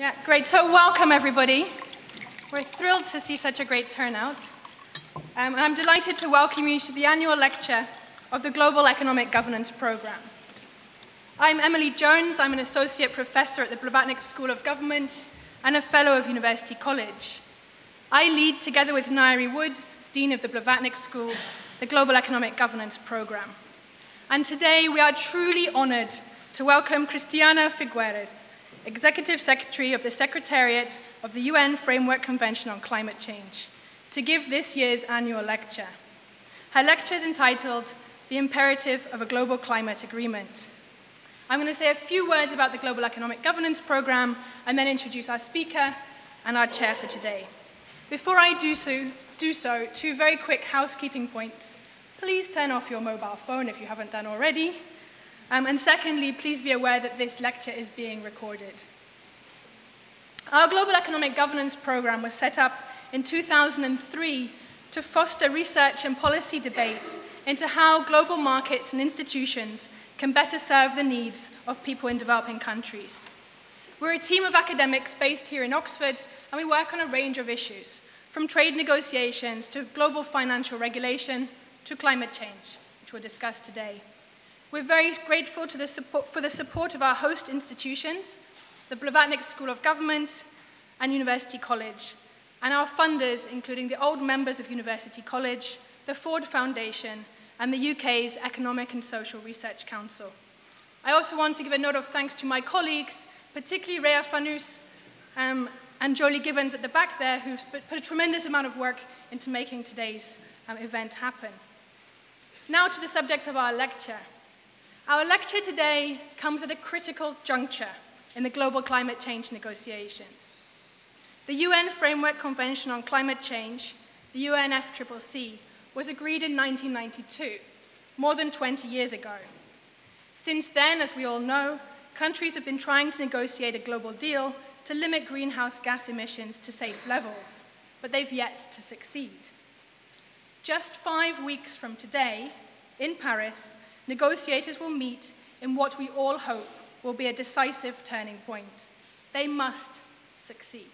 Yeah, great. So welcome, everybody. We're thrilled to see such a great turnout. And I'm delighted to welcome you to the annual lecture of the Global Economic Governance Program. I'm Emily Jones. I'm an associate professor at the Blavatnik School of Government and a fellow of University College. I lead, together with Nairi Woods, Dean of the Blavatnik School, the Global Economic Governance Program. And today we are truly honored to welcome Christiana Figueres, Executive Secretary of the Secretariat of the UN Framework Convention on Climate Change, to give this year's annual lecture. Her lecture is entitled The Imperative of a Global Climate Agreement. I'm going to say a few words about the Global Economic Governance Program and then introduce our speaker and our chair for today. Before I do so, two very quick housekeeping points. Please turn off your mobile phone if you haven't done already. And secondly, please be aware that this lecture is being recorded. Our Global Economic Governance Program was set up in 2003 to foster research and policy debate into how global markets and institutions can better serve the needs of people in developing countries. We're a team of academics based here in Oxford, and we work on a range of issues, from trade negotiations to global financial regulation to climate change, which we'll discuss today. We're very grateful for the support of our host institutions, the Blavatnik School of Government and University College, and our funders, including the old members of University College, the Ford Foundation, and the UK's Economic and Social Research Council. I also want to give a note of thanks to my colleagues, particularly Rhea Fanous and Jolie Gibbons at the back there, who've put a tremendous amount of work into making today's event happen. Now to the subject of our lecture. Our lecture today comes at a critical juncture in the global climate change negotiations. The UN Framework Convention on Climate Change, the UNFCCC, was agreed in 1992, more than 20 years ago. Since then, as we all know, countries have been trying to negotiate a global deal to limit greenhouse gas emissions to safe levels, but they've yet to succeed. Just 5 weeks from today, in Paris, negotiators will meet in what we all hope will be a decisive turning point. They must succeed.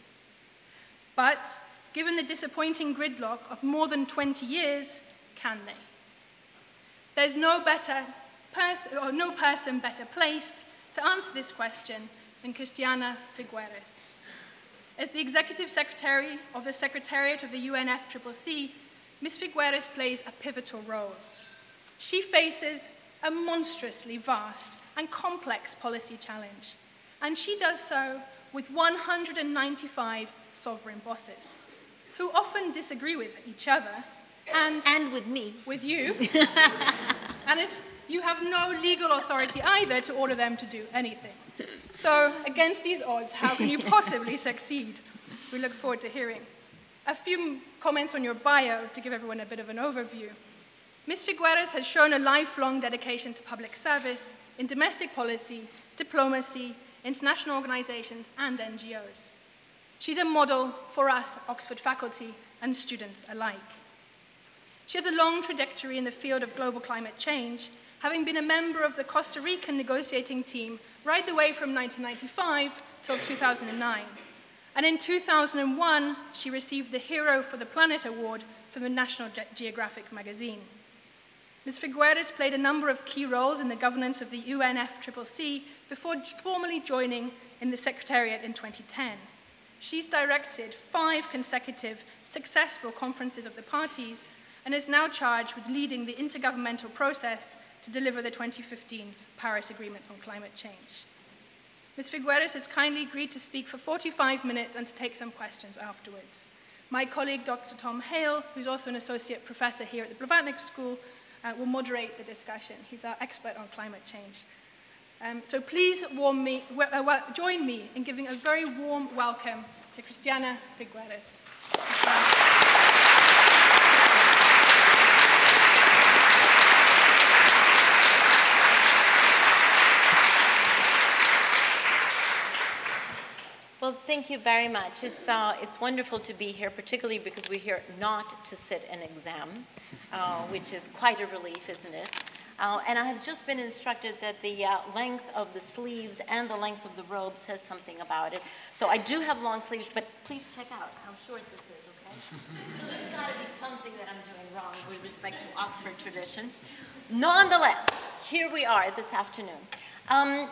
But given the disappointing gridlock of more than 20 years, can they? There's no person better placed to answer this question than Christiana Figueres. As the Executive Secretary of the Secretariat of the UNFCCC, Ms Figueres plays a pivotal role. She faces a monstrously vast and complex policy challenge, and she does so with 195 sovereign bosses, who often disagree with each other, and with me. With you. And you have no legal authority either to order them to do anything. So against these odds, how can you possibly succeed? We look forward to hearing. A few comments on your bio to give everyone a bit of an overview. Ms Figueres has shown a lifelong dedication to public service in domestic policy, diplomacy, international organizations, and NGOs. She's a model for us Oxford faculty and students alike. She has a long trajectory in the field of global climate change, having been a member of the Costa Rican negotiating team right the way from 1995 till 2009. And in 2001, she received the Hero for the Planet Award from the National Geographic magazine. Ms Figueres played a number of key roles in the governance of the UNFCCC before formally joining in the Secretariat in 2010. She's directed 5 consecutive successful conferences of the parties and is now charged with leading the intergovernmental process to deliver the 2015 Paris Agreement on Climate Change. Ms Figueres has kindly agreed to speak for 45 minutes and to take some questions afterwards. My colleague, Dr. Tom Hale, who's also an associate professor here at the Blavatnik School, will moderate the discussion. He's our expert on climate change. So please join me in giving a very warm welcome to Christiana Figueres. Well, thank you very much. It's wonderful to be here, particularly because we're here not to sit an exam, which is quite a relief, isn't it? And I have just been instructed that the length of the sleeves and the length of the robe says something about it. So I do have long sleeves, but please check out how short this is, okay? So there's got to be something that I'm doing wrong with respect to Oxford tradition. Nonetheless, here we are this afternoon. And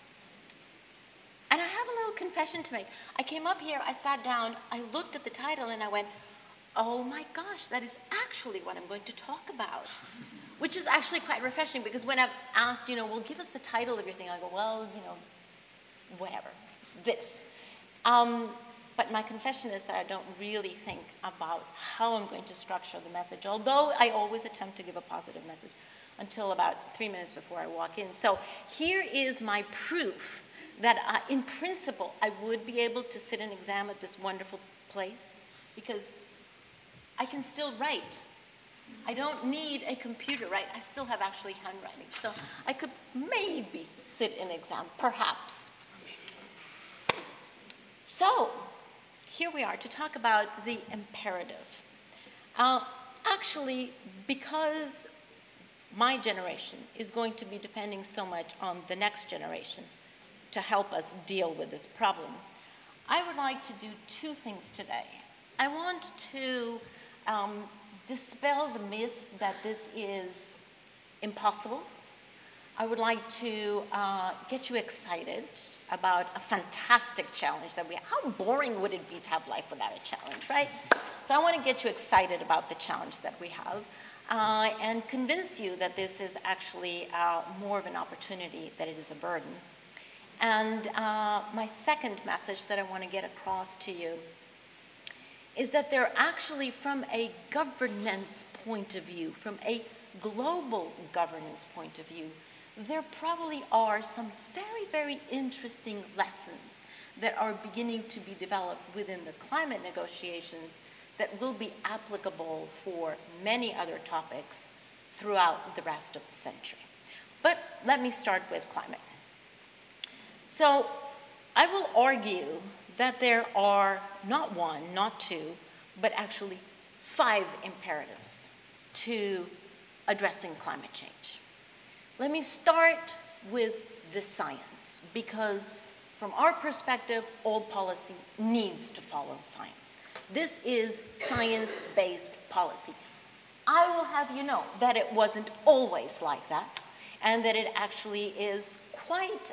I have a little confession to make. I came up here, I sat down, I looked at the title, and I went, oh my gosh, that is actually what I'm going to talk about. Which is actually quite refreshing, because when I've asked, well, give us the title of your thing, I go, well, whatever, this. But my confession is that I don't really think about how I'm going to structure the message, although I always attempt to give a positive message until about 3 minutes before I walk in. So here is my proof that in principle, I would be able to sit and exam at this wonderful place, because I can still write. I don't need a computer, right? I still have actually handwriting. So I could maybe sit in exam, perhaps. So here we are to talk about the imperative. Actually, because my generation is going to be depending so much on the next generation to help us deal with this problem, I would like to do two things today. I want to dispel the myth that this is impossible. I would like to get you excited about a fantastic challenge that we have. How boring would it be to have life without a challenge, right? So I want to get you excited about the challenge that we have and convince you that this is actually more of an opportunity than it is a burden. And my second message that I want to get across to you is that there actually, from a governance point of view, from a global governance point of view, there probably are some very, very interesting lessons that are beginning to be developed within the climate negotiations that will be applicable for many other topics throughout the rest of the century. But let me start with climate. So I will argue that there are not one, not two, but actually 5 imperatives to addressing climate change. Let me start with the science, because from our perspective, all policy needs to follow science. This is science-based policy. I will have you know that it wasn't always like that, and that it actually is quite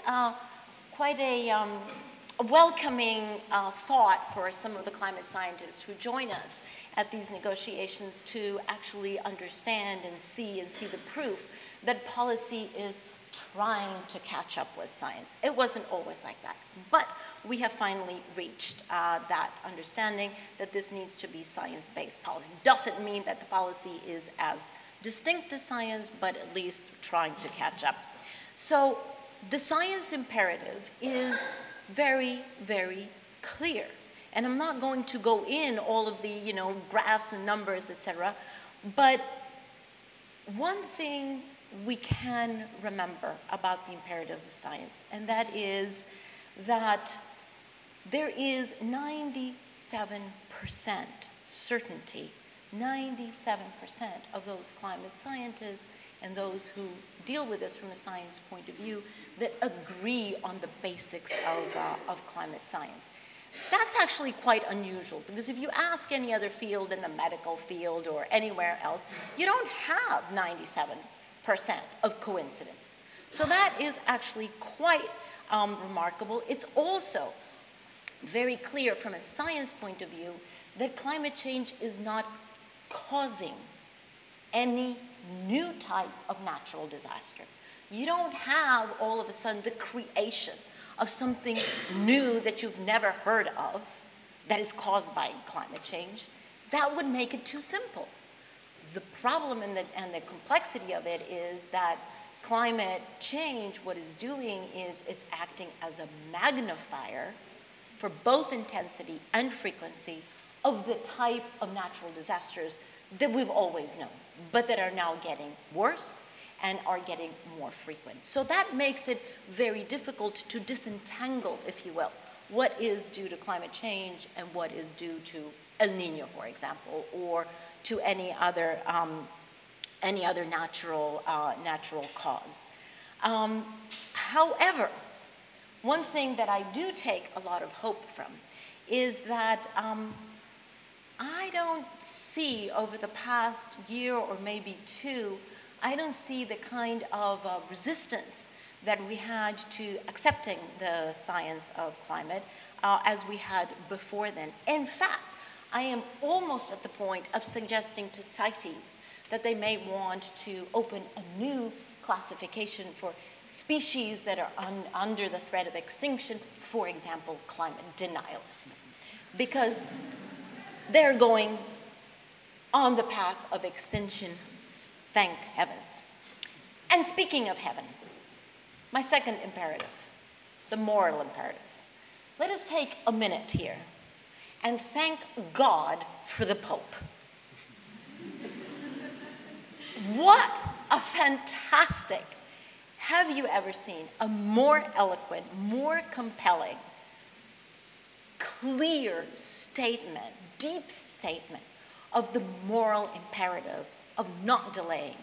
a welcoming thought for some of the climate scientists who join us at these negotiations to actually understand and see the proof that policy is trying to catch up with science. It wasn't always like that, but we have finally reached that understanding that this needs to be science-based policy. Doesn't mean that the policy is as distinct as science, but at least trying to catch up. So the science imperative is very, very clear. And I'm not going to go in all of the, graphs and numbers, etc. But one thing we can remember about the imperative of science, and that is that there is 97% certainty, 97% of those climate scientists and those who deal with this from a science point of view that agree on the basics of climate science. That's actually quite unusual, because if you ask any other field in the medical field or anywhere else, you don't have 97% of coincidence. So that is actually quite remarkable. It's also very clear from a science point of view that climate change is not causing any new type of natural disaster. You don't have all of a sudden the creation of something new that you've never heard of that is caused by climate change. That would make it too simple. The problem and the complexity of it is that climate change, what it's doing is it's acting as a magnifier for both intensity and frequency of the type of natural disasters that we've always known, but that are now getting worse and are getting more frequent. So that makes it very difficult to disentangle, if you will, what is due to climate change and what is due to El Nino, for example, or to any other any other natural cause. However, one thing that I do take a lot of hope from is that I don't see over the past year or maybe two, I don't see the kind of resistance that we had to accepting the science of climate as we had before then. In fact, I am almost at the point of suggesting to CITES that they may want to open a new classification for species that are under the threat of extinction, for example, climate denialists, because they're going on the path of extinction, thank heavens. And speaking of heaven, my second imperative, the moral imperative. Let us take a minute here and thank God for the Pope. What a fantastic, have you ever seen a more eloquent, more compelling, clear statement, deep statement of the moral imperative of not delaying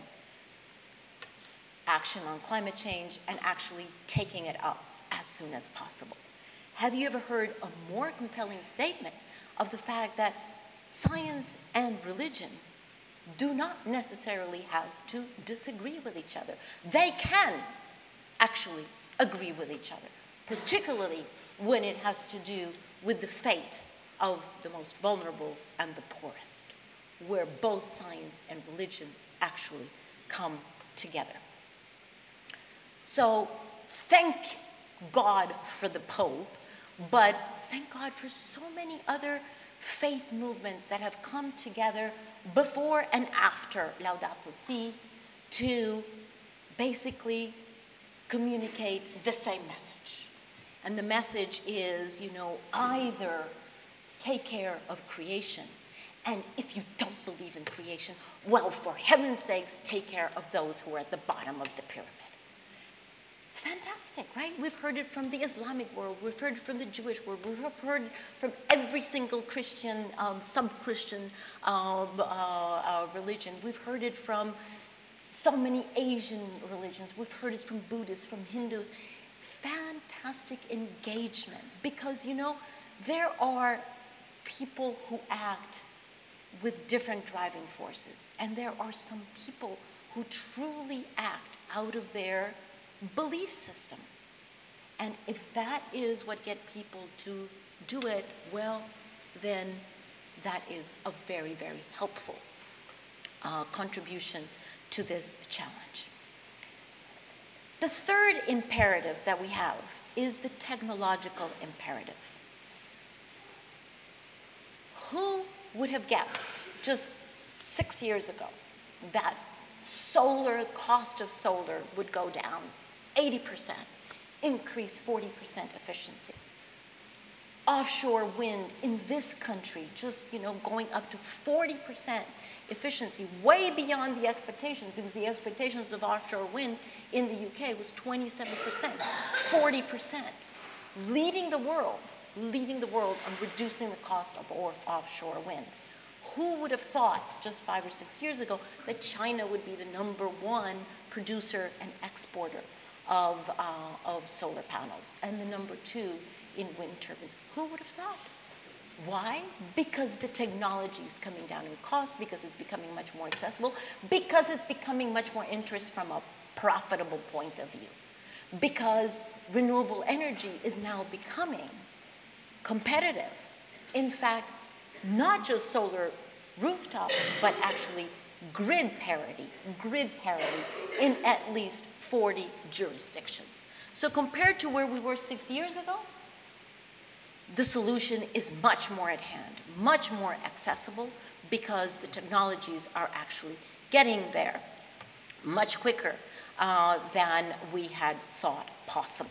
action on climate change and actually taking it up as soon as possible? Have you ever heard a more compelling statement of the fact that science and religion do not necessarily have to disagree with each other? They can actually agree with each other, particularly when it has to do with the fate of the most vulnerable and the poorest, where both science and religion actually come together. So thank God for the Pope, but thank God for so many other faith movements that have come together before and after Laudato Si to basically communicate the same message. And the message is, you know, either take care of creation, and if you don't believe in creation, well, for heaven's sakes, take care of those who are at the bottom of the pyramid. Fantastic, right? We've heard it from the Islamic world, we've heard it from the Jewish world, we've heard it from every single Christian, sub-Christian religion. We've heard it from so many Asian religions. We've heard it from Buddhists, from Hindus. Fantastic engagement, because, you know, there are people who act with different driving forces, and there are some people who truly act out of their belief system. And if that is what gets people to do it, well, then that is a very, very helpful contribution to this challenge. The third imperative that we have is the technological imperative. Who would have guessed just 6 years ago that cost of solar would go down 80%, increase 40% efficiency? Offshore wind in this country just, you know, going up to 40% efficiency, way beyond the expectations, because the expectations of offshore wind in the UK was 27%, 40%, leading the world on reducing the cost of offshore wind. Who would have thought just 5 or 6 years ago that China would be the #1 producer and exporter of solar panels and the #2 in wind turbines? Who would have thought? Why? Because the technology is coming down in cost, because it's becoming much more accessible, because it's becoming much more interest from a profitable point of view, because renewable energy is now becoming competitive. In fact, not just solar rooftops, but actually grid parity in at least 40 jurisdictions. So compared to where we were 6 years ago, the solution is much more at hand, much more accessible, because the technologies are actually getting there much quicker than we had thought possible.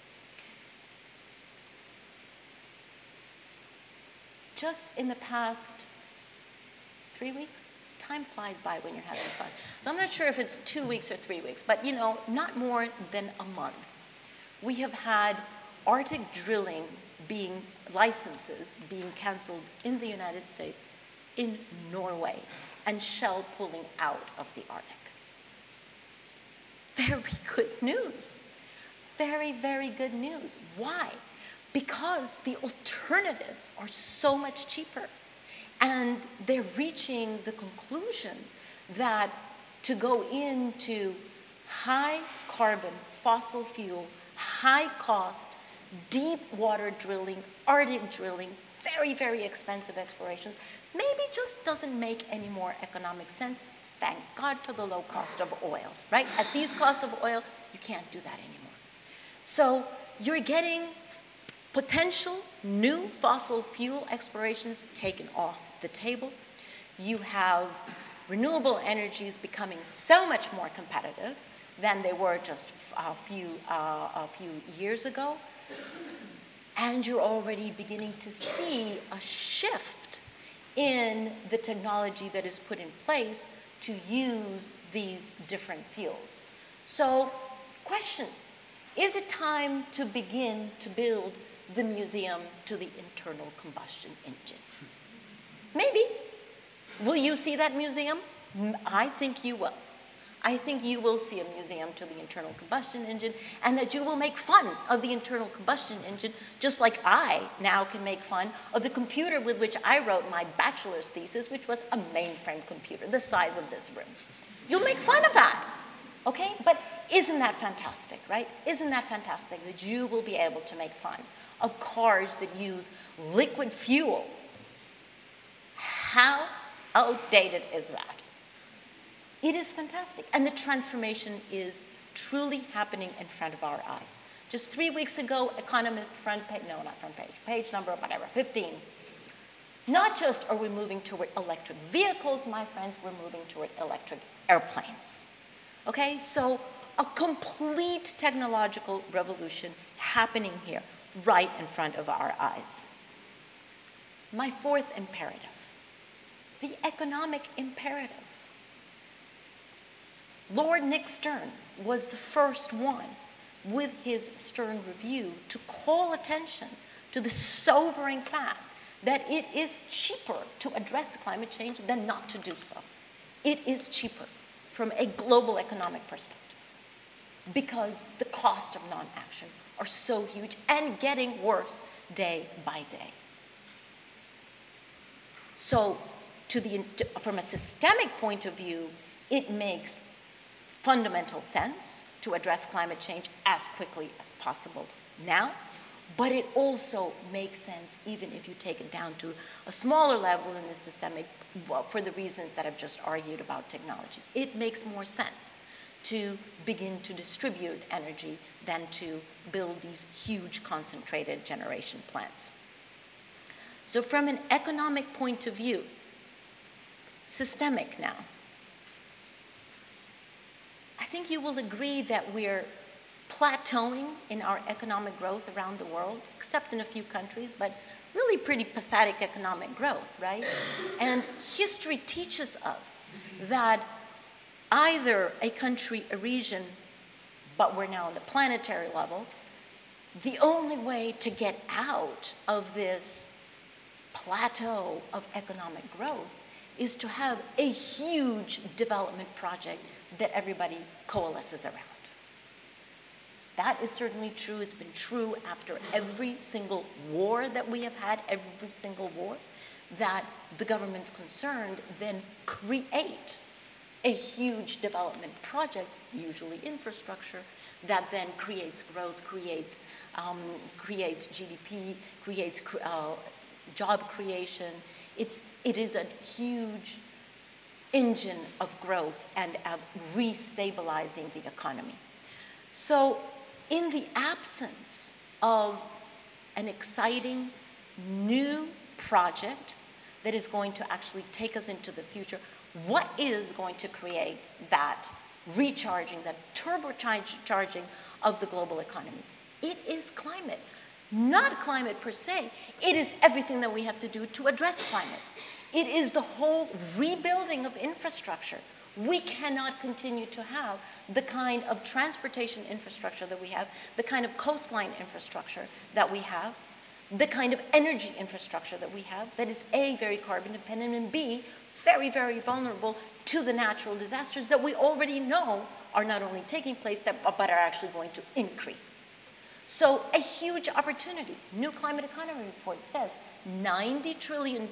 Just in the past 3 weeks, time flies by when you're having fun. So I'm not sure if it's 2 weeks or 3 weeks, but, you know, not more than a month. We have had Arctic drilling licenses being canceled in the United States, in Norway, and Shell pulling out of the Arctic. very good news. Very, very good news. Why? Because the alternatives are so much cheaper. And they're reaching the conclusion that to go into high carbon, fossil fuel, high cost, deep water drilling, Arctic drilling, very, very expensive explorations, maybe just doesn't make any more economic sense. Thank God for the low cost of oil, right? At these costs of oil, you can't do that anymore. So you're getting potential new fossil fuel explorations taken off the table. You have renewable energies becoming so much more competitive than they were just a few years ago. And you're already beginning to see a shift in the technology that is put in place to use these different fuels. So, question, is it time to begin to build the museum to the internal combustion engine? Maybe. Will you see that museum? I think you will. I think you will see a museum to the internal combustion engine, and that you will make fun of the internal combustion engine, just like I now can make fun of the computer with which I wrote my bachelor's thesis, which was a mainframe computer, the size of this room. You'll make fun of that, okay? But isn't that fantastic, right? Isn't that fantastic that you will be able to make fun of cars that use liquid fuel? How outdated is that? It is fantastic, and the transformation is truly happening in front of our eyes. Just 3 weeks ago, Economist front page, no, not front page, page number, whatever, 15. Not just are we moving toward electric vehicles, my friends, we're moving toward electric airplanes. Okay, so a complete technological revolution happening here, right in front of our eyes. My fourth imperative, the economic imperative. Lord Nick Stern was the first one with his Stern Review to call attention to the sobering fact that it is cheaper to address climate change than not to do so. It is cheaper from a global economic perspective because the cost of non-action are so huge and getting worse day by day. So from a systemic point of view, it makes fundamental sense to address climate change as quickly as possible now, but it also makes sense even if you take it down to a smaller level in the systemic, well, for the reasons that I've just argued about technology. It makes more sense to begin to distribute energy than to build these huge concentrated generation plants. So from an economic point of view, systemic now, I think you will agree that we're plateauing in our economic growth around the world, except in a few countries, but really pretty pathetic economic growth, right? And history teaches us that either a country, a region, but we're now on the planetary level, the only way to get out of this plateau of economic growth is to have a huge development project that everybody coalesces around. That is certainly true. It's been true after every single war that we have had, every single war, that the governments concerned then create a huge development project, usually infrastructure, that then creates growth, creates GDP, creates job creation. It is a huge engine of growth and of restabilizing the economy. So in the absence of an exciting new project that is going to actually take us into the future, what is going to create that recharging, that turbocharging of the global economy? It is climate. Not climate per se. It is everything that we have to do to address climate. It is the whole rebuilding of infrastructure. We cannot continue to have the kind of transportation infrastructure that we have, the kind of coastline infrastructure that we have, the kind of energy infrastructure that we have that is A, very carbon dependent, and B, very, very vulnerable to the natural disasters that we already know are not only taking place, but are actually going to increase. So a huge opportunity. New Climate Economy Report says $90 trillion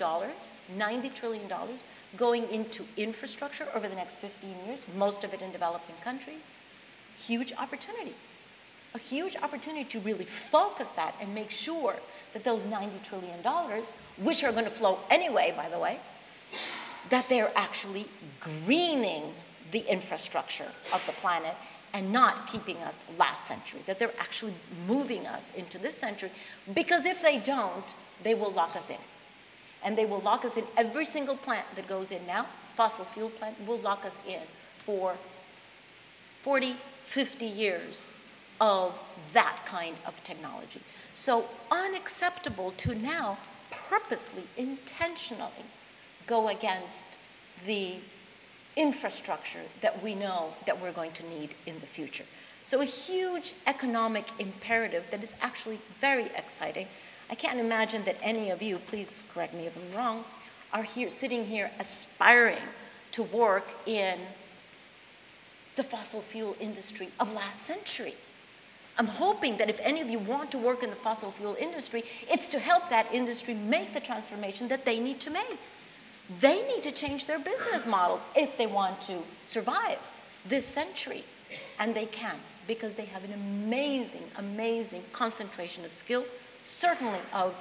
going into infrastructure over the next 15 years, most of it in developing countries. Huge opportunity. A huge opportunity to really focus that and make sure that those $90 trillion, which are going to flow anyway, by the way, that they're actually greening the infrastructure of the planet and not keeping us last century, that they're actually moving us into this century, because if they don't, they will lock us in. And they will lock us in. Every single plant that goes in now, fossil fuel plant, will lock us in for 40, 50 years of that kind of technology. So unacceptable to now purposely, intentionally go against the infrastructure that we know that we're going to need in the future. So a huge economic imperative that is actually very exciting. I can't imagine that any of you, please correct me if I'm wrong, are here, sitting here aspiring to work in the fossil fuel industry of last century. I'm hoping that if any of you want to work in the fossil fuel industry, it's to help that industry make the transformation that they need to make. They need to change their business models if they want to survive this century. And they can, because they have an amazing, amazing concentration of skill, certainly of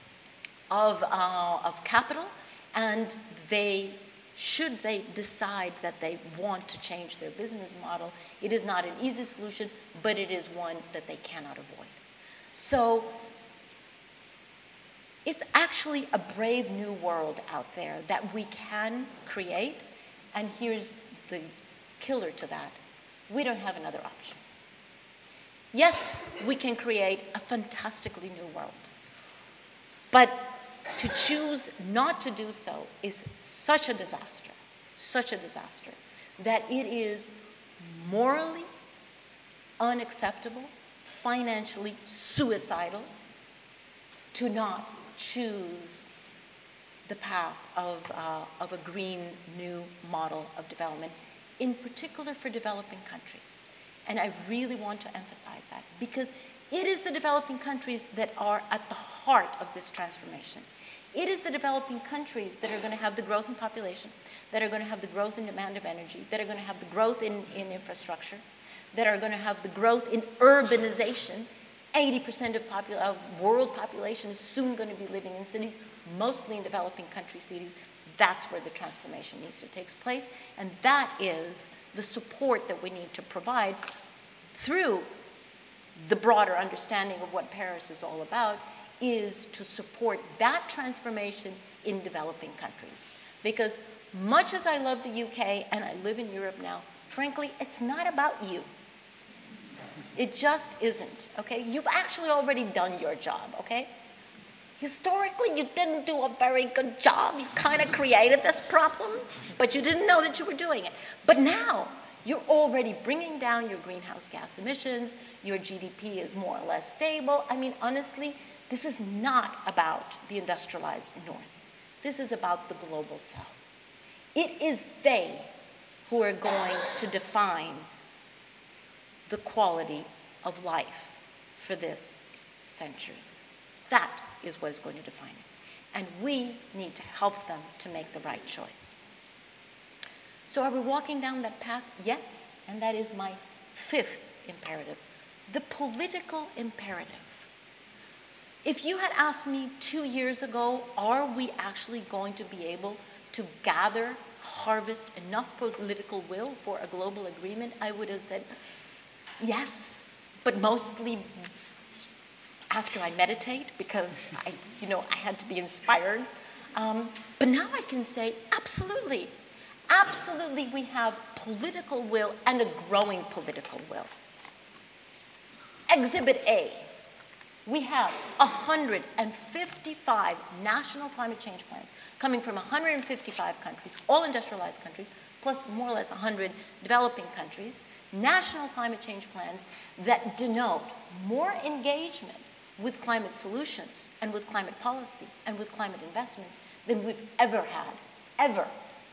capital, and should they decide that they want to change their business model, it is not an easy solution, but it is one that they cannot avoid. So it's actually a brave new world out there that we can create, and here's the killer to that. We don't have another option. Yes, we can create a fantastically new world, but to choose not to do so is such a disaster, that it is morally unacceptable, financially suicidal, to not choose the path of a green new model of development, in particular for developing countries. And I really want to emphasize that, because it is the developing countries that are at the heart of this transformation. It is the developing countries that are going to have the growth in population, that are going to have the growth in demand of energy, that are going to have the growth in infrastructure, that are going to have the growth in urbanization. 80% of world population is soon going to be living in cities, mostly in developing country cities. That's where the transformation needs to take place. And that is the support that we need to provide through the broader understanding of what Paris is all about, is to support that transformation in developing countries. Because much as I love the UK and I live in Europe now, frankly, it's not about you. It just isn't, okay? You've actually already done your job, okay? Historically, you didn't do a very good job. You kind of created this problem, but you didn't know that you were doing it. But now, you're already bringing down your greenhouse gas emissions. Your GDP is more or less stable. I mean, honestly, this is not about the industrialized North. This is about the global South. It is they who are going to define the quality of life for this century. That is what is going to define it. And we need to help them to make the right choice. So are we walking down that path? Yes, and that is my fifth imperative, the political imperative. If you had asked me 2 years ago, are we actually going to be able to gather, harvest enough political will for a global agreement, I would have said, yes, but mostly after I meditate, because I had to be inspired. But now I can say, absolutely. Absolutely, we have political will and a growing political will. Exhibit A, we have 155 national climate change plans coming from 155 countries, all industrialized countries, plus more or less 100 developing countries, national climate change plans that denote more engagement with climate solutions and with climate policy and with climate investment than we've ever had, ever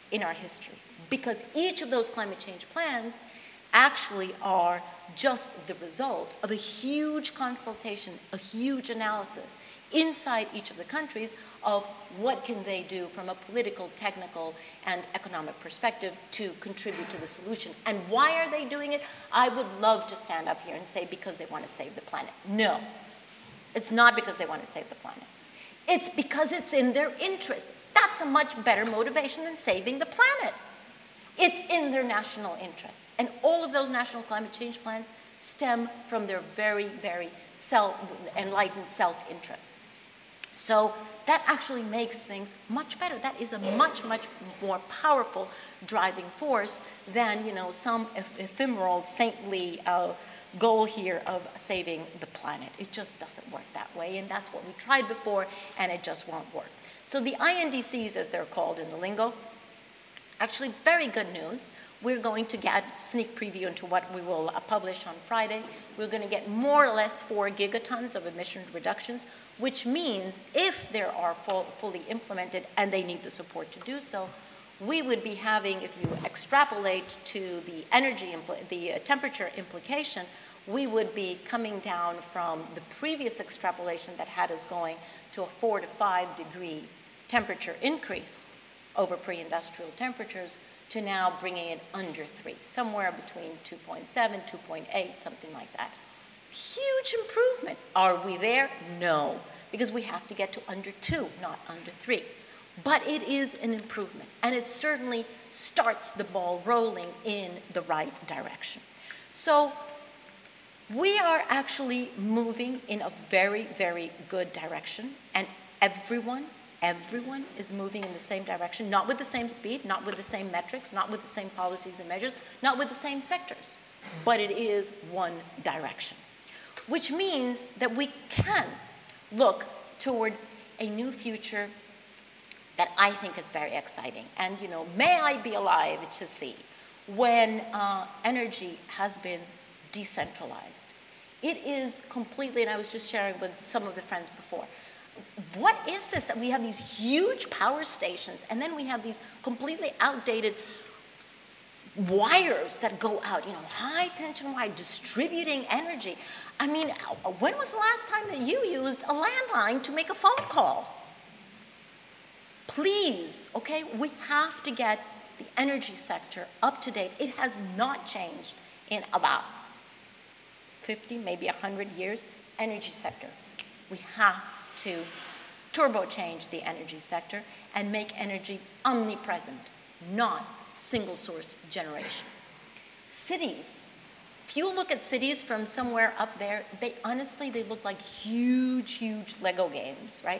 in our history, because each of those climate change plans actually are just the result of a huge consultation, a huge analysis inside each of the countries of what can they do from a political, technical, and economic perspective to contribute to the solution. And why are they doing it? I would love to stand up here and say because they want to save the planet. No, it's not because they want to save the planet. It's because it's in their interest. That's a much better motivation than saving the planet. It's in their national interest. And all of those national climate change plans stem from their very, very enlightened self-interest. So that actually makes things much better. That is a much, much more powerful driving force than, you know, some ephemeral, saintly goal here of saving the planet. It just doesn't work that way, and that's what we tried before, and it just won't work. So the INDCs, as they're called in the lingo, actually very good news. We're going to get a sneak preview into what we will publish on Friday. We're going to get more or less 4 gigatons of emission reductions, which means if they are fully implemented, and they need the support to do so, we would be having, if you extrapolate to the temperature implication, we would be coming down from the previous extrapolation that had us going to a 4 to 5 degree temperature increase over pre-industrial temperatures to now bringing it under 3, somewhere between 2.7, 2.8, something like that. Huge improvement. Are we there? No, because we have to get to under 2, not under 3. But it is an improvement, and it certainly starts the ball rolling in the right direction. So we are actually moving in a very, very good direction, and everyone is moving in the same direction, not with the same speed, not with the same metrics, not with the same policies and measures, not with the same sectors, but it is one direction, which means that we can look toward a new future that I think is very exciting. And, you know, may I be alive to see when energy has been decentralized. It is completely, and I was just sharing with some of the friends before, what is this that we have these huge power stations and then we have these completely outdated wires that go out, you know, high tension wire distributing energy. I mean, when was the last time that you used a landline to make a phone call? Please, okay, we have to get the energy sector up to date. It has not changed in about 50, maybe 100 years. Energy sector. We have to turbo change the energy sector and make energy omnipresent, not single source generation. Cities. If you look at cities from somewhere up there, they look like huge, huge Lego games, right?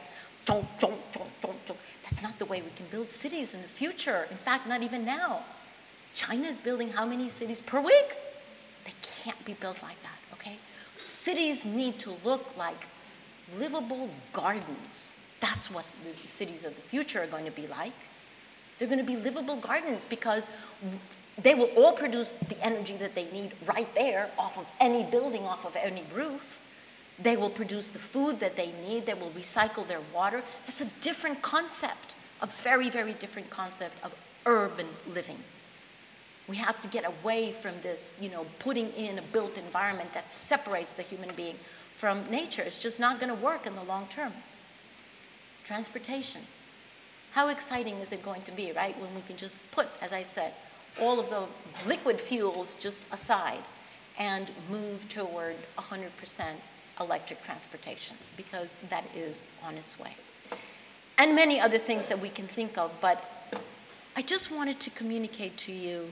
That's not the way we can build cities in the future. In fact, not even now. China is building how many cities per week? They can't be built like that, okay? Cities need to look like livable gardens. That's what the cities of the future are going to be like. They're going to be livable gardens because they will all produce the energy that they need right there off of any building, off of any roof. They will produce the food that they need. They will recycle their water. That's a different concept, a very, very different concept of urban living. We have to get away from this, you know, putting in a built environment that separates the human being from nature. It's just not going to work in the long term. Transportation. How exciting is it going to be, right, when we can just put, as I said, all of the liquid fuels just aside and move toward 100% electric transportation, because that is on its way. And many other things that we can think of, but I just wanted to communicate to you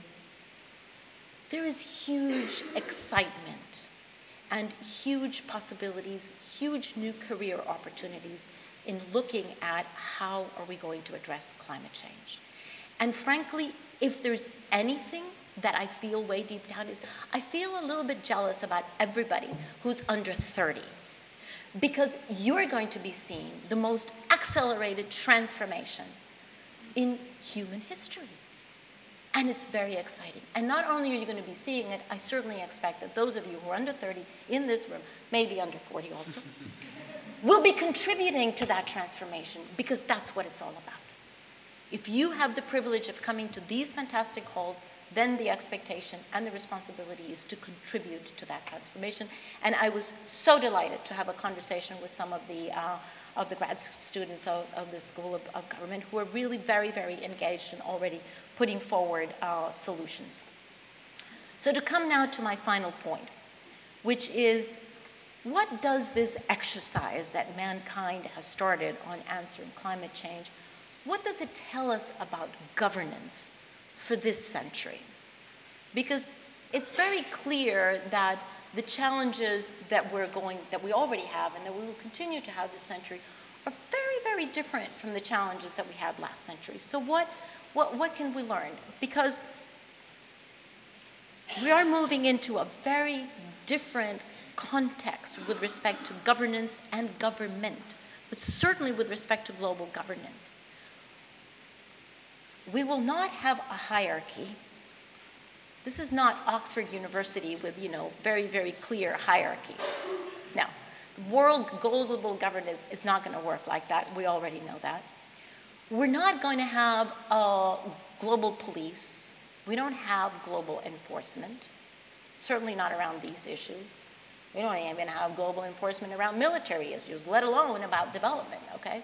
there is huge excitement and huge possibilities, huge new career opportunities in looking at how are we going to address climate change. And frankly, if there's anything that I feel way deep down is I feel a little bit jealous about everybody who's under 30, because you're going to be seeing the most accelerated transformation in human history. And it's very exciting. And not only are you going to be seeing it, I certainly expect that those of you who are under 30 in this room, maybe under 40 also, will be contributing to that transformation, because that's what it's all about. If you have the privilege of coming to these fantastic halls, then the expectation and the responsibility is to contribute to that transformation. And I was so delighted to have a conversation with some of the grad students of the School of Government who are really very, very engaged and already putting forward solutions. So to come now to my final point, which is, what does this exercise that mankind has started on answering climate change, what does it tell us about governance for this century? Because it's very clear that the challenges that we already have and that we will continue to have this century are very, very different from the challenges that we had last century. So what can we learn? Because we are moving into a very different context with respect to governance and government, but certainly with respect to global governance. We will not have a hierarchy. This is not Oxford University with, very, very clear hierarchies. Now, global governance is not going to work like that. We already know that. We're not going to have a global police. We don't have global enforcement, certainly not around these issues. We don't even have global enforcement around military issues, let alone about development, okay?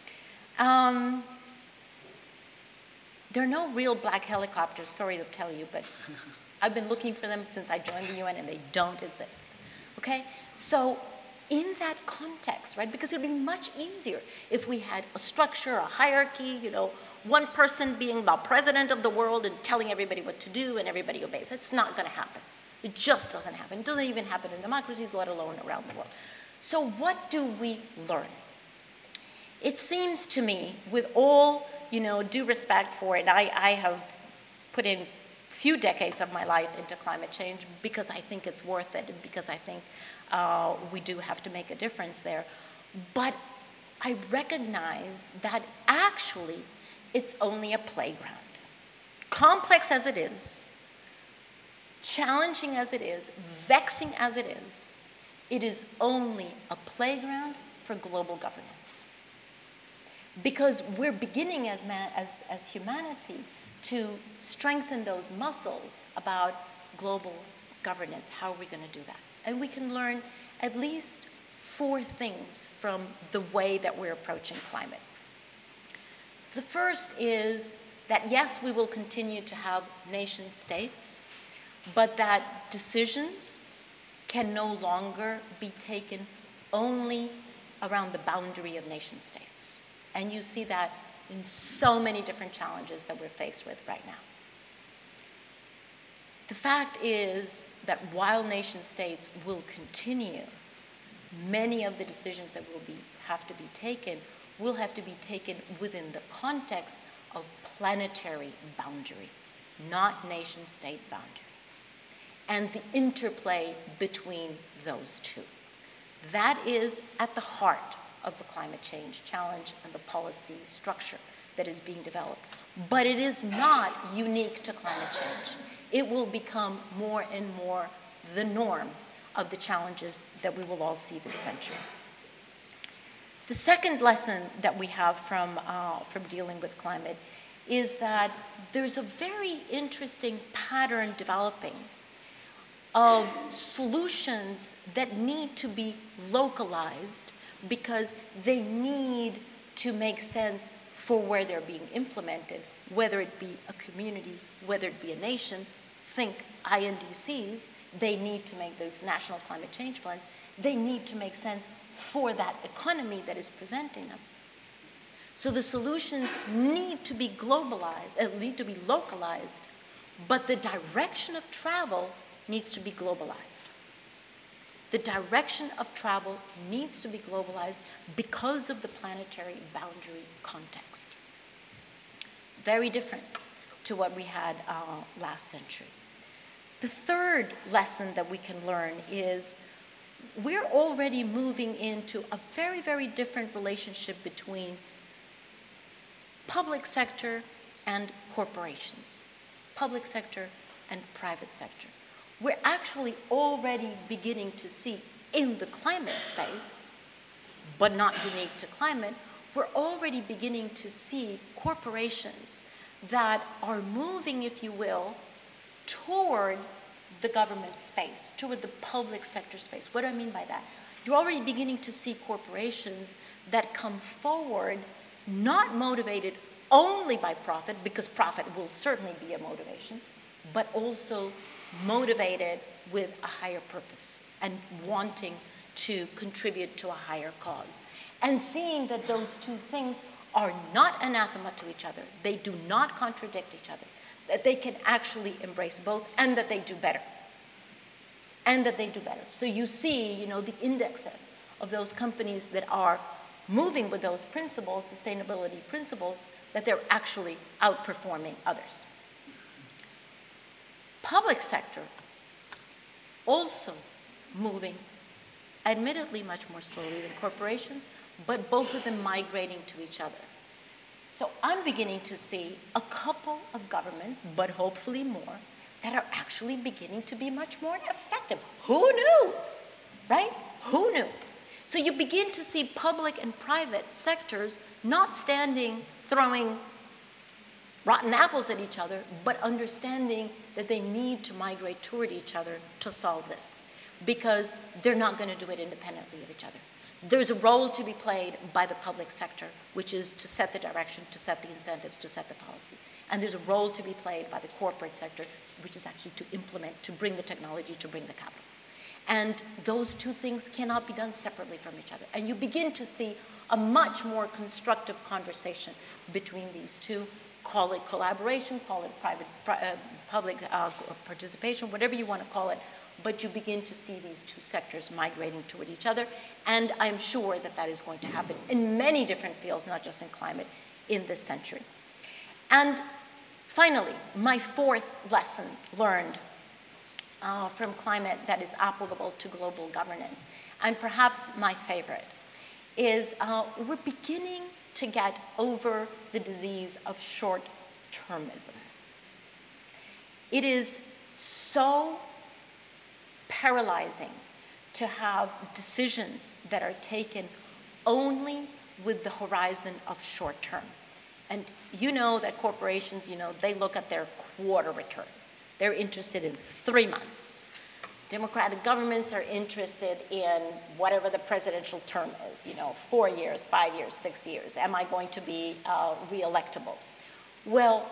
There are no real black helicopters, sorry to tell you, but I've been looking for them since I joined the UN and they don't exist, okay? So in that context, right, because it would be much easier if we had a structure, a hierarchy, one person being the president of the world and telling everybody what to do and everybody obeys. It's not gonna happen. It just doesn't happen. It doesn't even happen in democracies, let alone around the world. So what do we learn? It seems to me, with all due respect for it, I have put in a few decades of my life into climate change because I think it's worth it and because I think we do have to make a difference there. But I recognize that actually it's only a playground. Complex as it is, challenging as it is, vexing as it is only a playground for global governance. Because we're beginning as humanity to strengthen those muscles about global governance. How are we going to do that? And we can learn at least 4 things from the way that we're approaching climate. The first is that yes, we will continue to have nation states, but that decisions can no longer be taken only around the boundary of nation states. And you see that in so many different challenges that we're faced with right now. The fact is that while nation states will continue, many of the decisions that will have to be taken will have to be taken within the context of planetary boundary, not nation-state boundary, and the interplay between those two. That is at the heart of the climate change challenge and the policy structure that is being developed. But it is not unique to climate change. It will become more and more the norm of the challenges that we will all see this century. The second lesson that we have from dealing with climate is that there's a very interesting pattern developing of solutions that need to be localized because they need to make sense for where they're being implemented, whether it be a community, whether it be a nation. Think INDCs, they need to make those national climate change plans. They need to make sense for that economy that is presenting them. So the solutions need to be globalized, need to be localized, but the direction of travel needs to be globalized. The direction of travel needs to be globalized because of the planetary boundary context. Very different to what we had last century. The third lesson that we can learn is we're already moving into a very, very different relationship between public sector and corporations, public sector and private sector. We're actually already beginning to see in the climate space, but not unique to climate, we're already beginning to see corporations that are moving, if you will, toward the government space, toward the public sector space. What do I mean by that? You're already beginning to see corporations that come forward not motivated only by profit, because profit will certainly be a motivation, but also motivated with a higher purpose and wanting to contribute to a higher cause. And seeing that those two things are not anathema to each other, they do not contradict each other, that they can actually embrace both, and that they do better. And that they do better. So you see, you know, the indexes of those companies that are moving with those principles, sustainability principles, that they're actually outperforming others. Public sector also moving, admittedly much more slowly than corporations, but both of them migrating to each other. So I'm beginning to see a couple of governments, but hopefully more, that are actually beginning to be much more effective. Who knew, right? Who knew? So you begin to see public and private sectors not standing, throwing rotten apples at each other, but understanding that they need to migrate toward each other to solve this, because they're not going to do it independently of each other. There's a role to be played by the public sector, which is to set the direction, to set the incentives, to set the policy. And there's a role to be played by the corporate sector, which is actually to implement, to bring the technology, to bring the capital. And those two things cannot be done separately from each other. And you begin to see a much more constructive conversation between these two. Call it collaboration, call it public participation, whatever you want to call it. But you begin to see these two sectors migrating toward each other. And I'm sure that that is going to happen in many different fields, not just in climate, in this century. And finally, my fourth lesson learned from climate that is applicable to global governance, and perhaps my favorite, is we're beginning to get over the disease of short-termism. It is so paralyzing to have decisions that are taken only with the horizon of short term. And you know that corporations, you know, they look at their quarter return. They're interested in 3 months. Democratic governments are interested in whatever the presidential term is, you know, 4 years, 5 years, 6 years. Am I going to be re-electable? Well,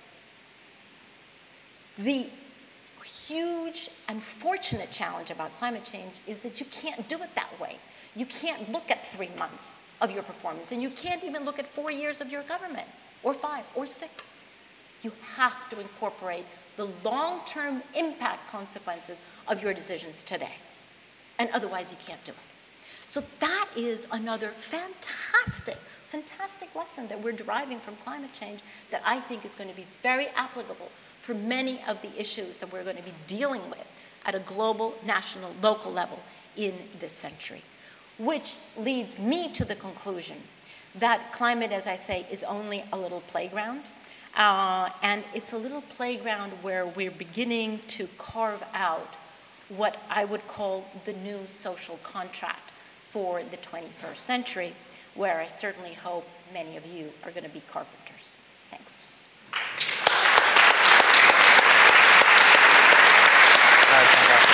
the huge and fortunate challenge about climate change is that you can't do it that way. You can't look at 3 months of your performance, and you can't even look at 4 years of your government, or 5, or 6. You have to incorporate the long-term impact consequences of your decisions today. And otherwise, you can't do it. So that is another fantastic, fantastic lesson that we're deriving from climate change that I think is going to be very applicable for many of the issues that we're going to be dealing with at a global, national, local level in this century. Which leads me to the conclusion that climate, as I say, is only a little playground. And it's a little playground where we're beginning to carve out what I would call the new social contract for the 21st century, where I certainly hope many of you are going to be carpenters. Thanks. That was fantastic.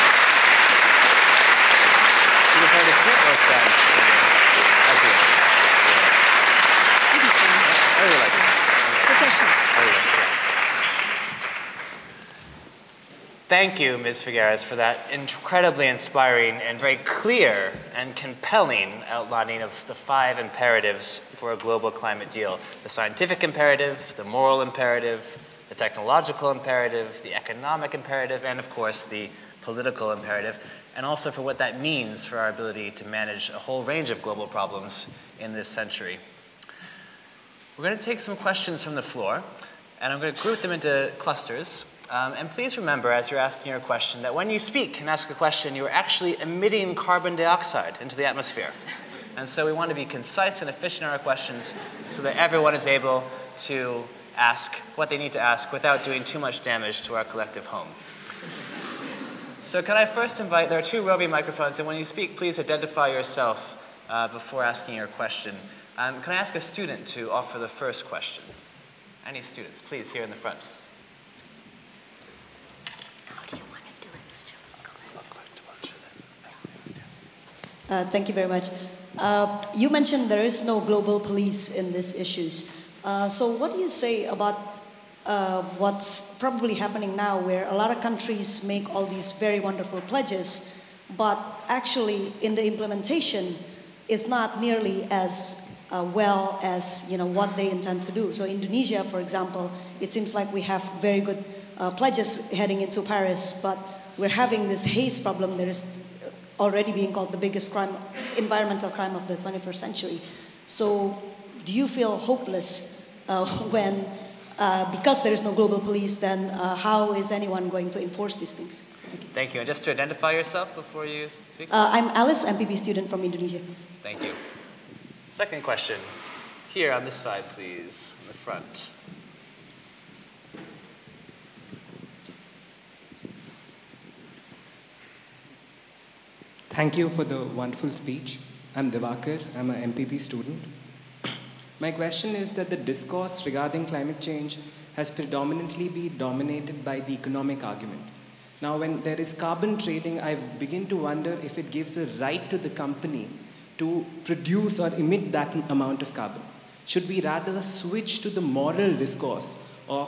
Do you prefer to sit or stand? As you wish. You can stand. I really like it. Professional. I really like it. Thank you, Ms. Figueres, for that incredibly inspiring and very clear and compelling outlining of the 5 imperatives for a global climate deal. The scientific imperative, the moral imperative, the technological imperative, the economic imperative, and of course the political imperative, and also for what that means for our ability to manage a whole range of global problems in this century. We're going to take some questions from the floor, and I'm going to group them into clusters. And please remember, as you're asking your question, that when you speak and ask a question, you're actually emitting carbon dioxide into the atmosphere. And so we want to be concise and efficient in our questions so that everyone is able to ask what they need to ask without doing too much damage to our collective home. So can I first invite, there are 2 roving microphones, and when you speak, please identify yourself before asking your question. Can I ask a student to offer the first question? Any students, please, here in the front. How do you want to do it? Thank you very much. You mentioned there is no global police in these issues. So what do you say about what's probably happening now, where a lot of countries make all these very wonderful pledges, but actually in the implementation is not nearly as well as what they intend to do. So Indonesia, for example, it seems like we have very good pledges heading into Paris, but we're having this haze problem that is already being called the biggest crime, environmental crime of the 21st century. So do you feel hopeless when, because there is no global police, then how is anyone going to enforce these things? Thank you. Thank you. And just to identify yourself before you speak. I'm Alice, MPP student from Indonesia. Thank you. Second question. Here on this side, please, in the front. Thank you for the wonderful speech. I'm Devakar. I'm an MPP student. My question is that the discourse regarding climate change has predominantly been dominated by the economic argument. Now, when there is carbon trading, I begin to wonder if it gives a right to the company to produce or emit that amount of carbon. Should we rather switch to the moral discourse of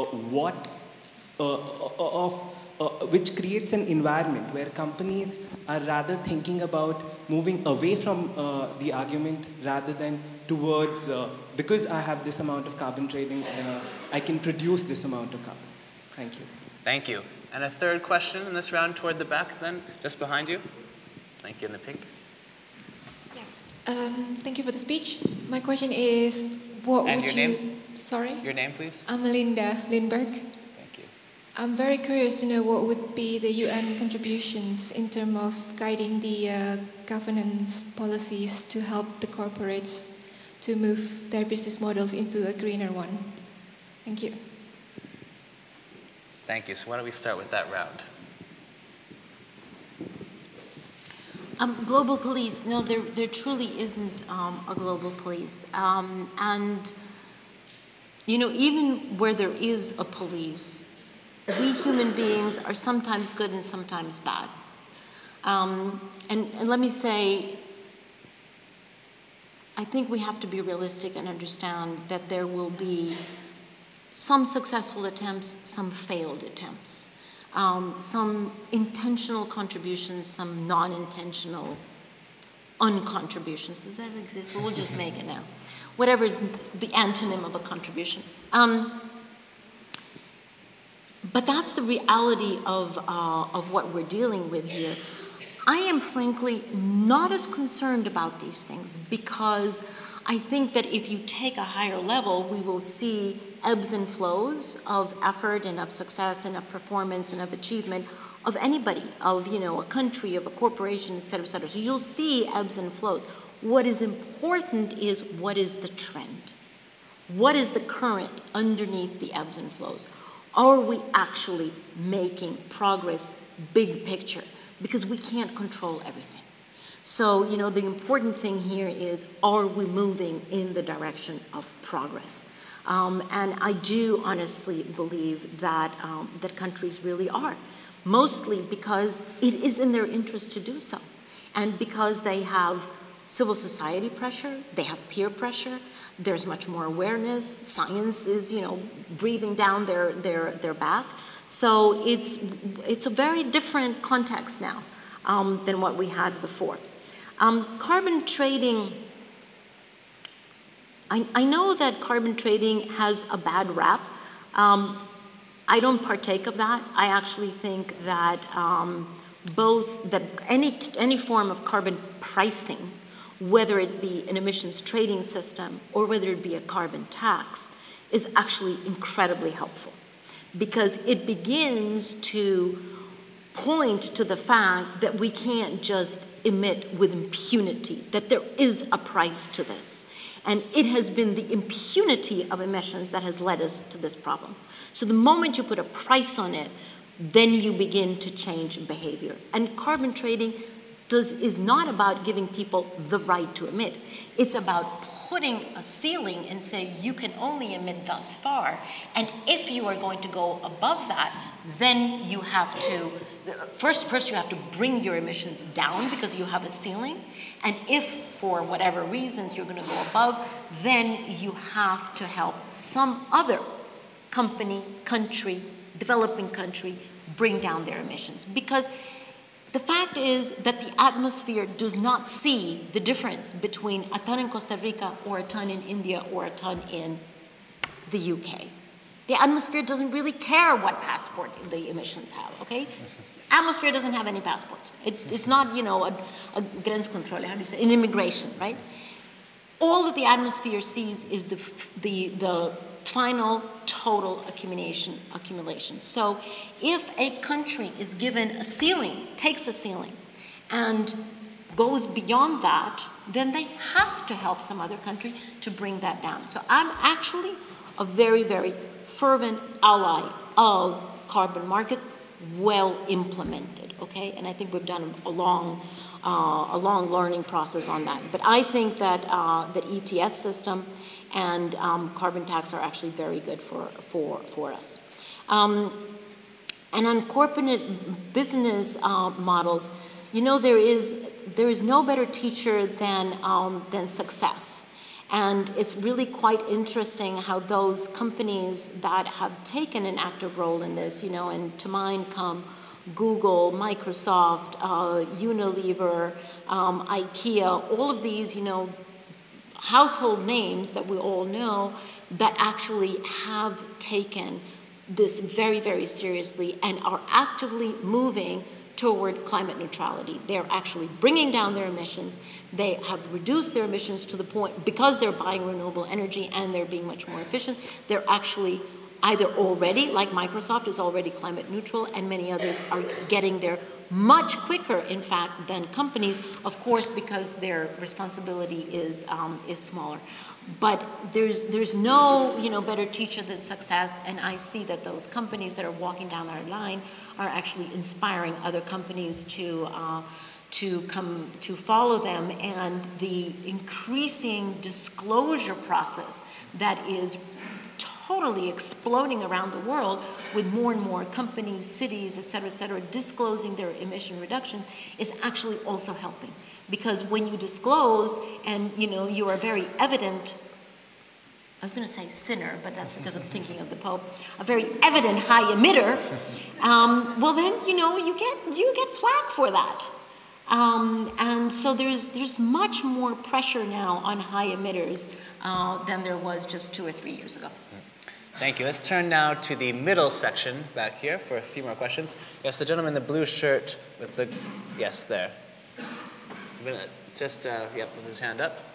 which creates an environment where companies are rather thinking about moving away from the argument rather than towards, because I have this amount of carbon trading, I can produce this amount of carbon. Thank you. Thank you. And a third question in this round toward the back then, just behind you. Thank you in the pink. Yes, thank you for the speech. My question is, what and would your you... name? Sorry? Your name, please. I'm Linda Lindberg. Thank you. I'm very curious to know what would be the UN contributions in terms of guiding the governance policies to help the corporates to move their business models into a greener one. Thank you. Thank you. So why don't we start with that round? Global police, no, there truly isn't a global police. And, even where there is a police, we human beings are sometimes good and sometimes bad. And let me say, I think we have to be realistic and understand that there will be some successful attempts, some failed attempts, some intentional contributions, some non-intentional uncontributions. Does that exist? Well, we'll just make it now. Whatever is the antonym of a contribution. But that's the reality of what we're dealing with here. I am frankly not as concerned about these things because I think that if you take a higher level, we will see ebbs and flows of effort and of success and of performance and of achievement of anybody, of a country, of a corporation, et cetera, et cetera. So you'll see ebbs and flows. What is important is what is the trend? What is the current underneath the ebbs and flows? Are we actually making progress, big picture? Because we can't control everything. So, the important thing here is, are we moving in the direction of progress? And I do honestly believe that, that countries really are, mostly because it is in their interest to do so. And because they have civil society pressure, they have peer pressure, there's much more awareness, science is, breathing down their back. So it's a very different context now than what we had before. Carbon trading, I know that carbon trading has a bad rap. I don't partake of that. I actually think that any form of carbon pricing, whether it be an emissions trading system or whether it be a carbon tax, is actually incredibly helpful because it begins to point to the fact that we can't just emit with impunity, that there is a price to this. And it has been the impunity of emissions that has led us to this problem. So the moment you put a price on it, then you begin to change behavior. And carbon trading is not about giving people the right to emit. It's about putting a ceiling and say you can only emit thus far. And if you are going to go above that, then you have to, first you have to bring your emissions down because you have a ceiling. And if for whatever reasons you're going to go above, then you have to help some other company, country, developing country, bring down their emissions. Because the fact is that the atmosphere does not see the difference between a ton in Costa Rica or a ton in India or a ton in the UK. The atmosphere doesn't really care what passport the emissions have, okay? Atmosphere doesn't have any passports. It's not, you know, a grenskontroll, how do you say, an immigration, right? All that the atmosphere sees is the final total accumulation. So if a country is given a ceiling, takes a ceiling, and goes beyond that, then they have to help some other country to bring that down. So I'm actually a very, very fervent ally of carbon markets, well implemented, okay? And I think we've done a long learning process on that. But I think that the ETS system and carbon tax are actually very good for us. And on corporate business models, you know, there is no better teacher than success. And it's really quite interesting how those companies that have taken an active role in this, you know, and to mind come Google, Microsoft, Unilever, IKEA, all of these, you know, household names that we all know that actually have taken this very, very seriously and are actively moving toward climate neutrality. They're actually bringing down their emissions. They have reduced their emissions to the point, because they're buying renewable energy and they're being much more efficient, they're actually either already, like Microsoft is already climate neutral, and many others are getting there much quicker, in fact, than companies, of course, because their responsibility is smaller. But there's no, you know, better teacher than success, and I see that those companies that are walking down our line are actually inspiring other companies to come to follow them, and the increasing disclosure process that is totally exploding around the world, with more and more companies, cities, et cetera, disclosing their emission reduction, is actually also helping. Because when you disclose and, you know, you are very evident, I was going to say sinner, but that's because I'm thinking of the Pope, a very evident high emitter, well then, you know, you get flack for that. And so there's much more pressure now on high emitters than there was just 2 or 3 years ago. Thank you. Let's turn now to the middle section back here for a few more questions. Yes, the gentleman in the blue shirt with the, yes, there. Just, yep, with his hand up.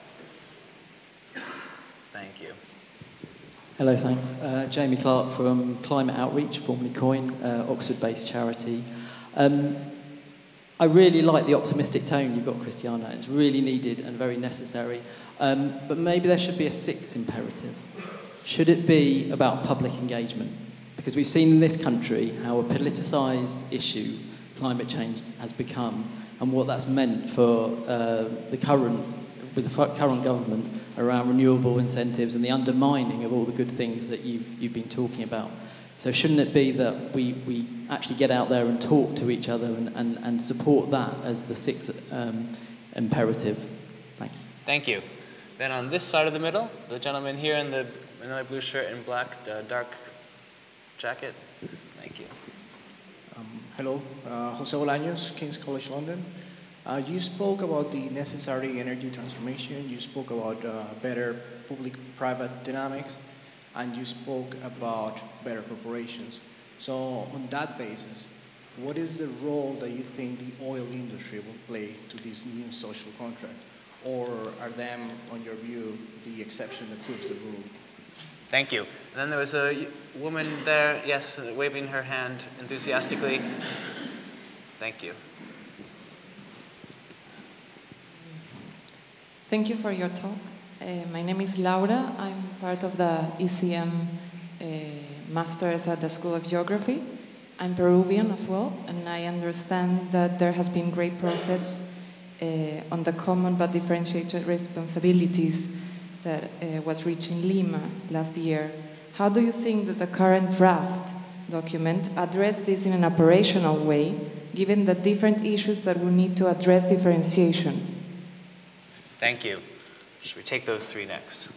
Thank you. Hello, thanks. Jamie Clark from Climate Outreach, formerly COIN, Oxford-based charity. I really like the optimistic tone you've got, Christiana. It's really needed and very necessary. But maybe there should be a 6th imperative. Should it be about public engagement? Because we've seen in this country how a politicised issue, climate change, has become, and what that's meant for the current government around renewable incentives and the undermining of all the good things that you've been talking about. So shouldn't it be that we actually get out there and talk to each other and support that as the 6th imperative? Thanks. Thank you. Then on this side of the middle, the gentleman here in the another blue shirt and black dark jacket. Thank you. Hello, Jose Bolaños, King's College London. You spoke about the necessary energy transformation, you spoke about better public-private dynamics, and you spoke about better corporations. So on that basis, what is the role that you think the oil industry will play to this new social contract? Or are them, on your view, the exception that proves the rule? Thank you. And then there was a woman there, yes, waving her hand enthusiastically. Thank you. Thank you for your talk. My name is Laura. I'm part of the ECM Masters at the School of Geography. I'm Peruvian as well, and I understand that there has been great progress on the common but differentiated responsibilities that was reached in Lima last year. How do you think that the current draft document addressed this in an operational way, given the different issues that we need to address differentiation? Thank you. Should we take those three next?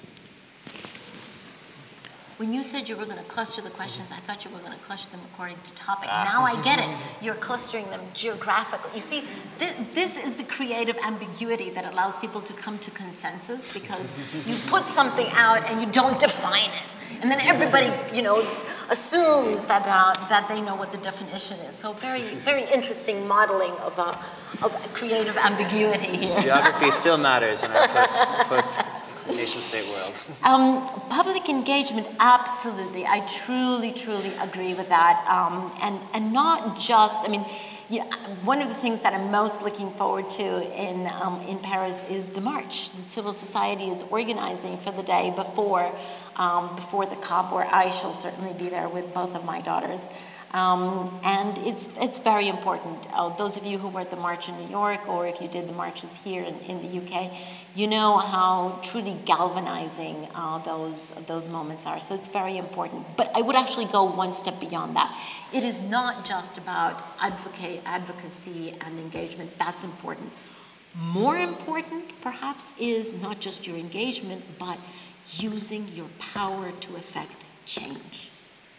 When you said you were going to cluster the questions, I thought you were going to cluster them according to topic. Now I get it. You're clustering them geographically. You see, this is the creative ambiguity that allows people to come to consensus, because you put something out and you don't define it. And then everybody, you know, assumes that, that they know what the definition is. So very, very interesting modeling of creative ambiguity here. Geography still matters in our post-nation-state world. Public engagement, absolutely. I truly, truly agree with that. And not just, I mean, yeah, one of the things that I'm most looking forward to in Paris is the march. The civil society is organizing for the day before the COP, where I shall certainly be there with both of my daughters. And it's very important. Those of you who were at the march in New York, or if you did the marches here in the UK, you know how truly galvanizing those moments are. So it's very important. But I would actually go one step beyond that. It is not just about advocacy and engagement. That's important. More important, perhaps, is not just your engagement, but using your power to affect change.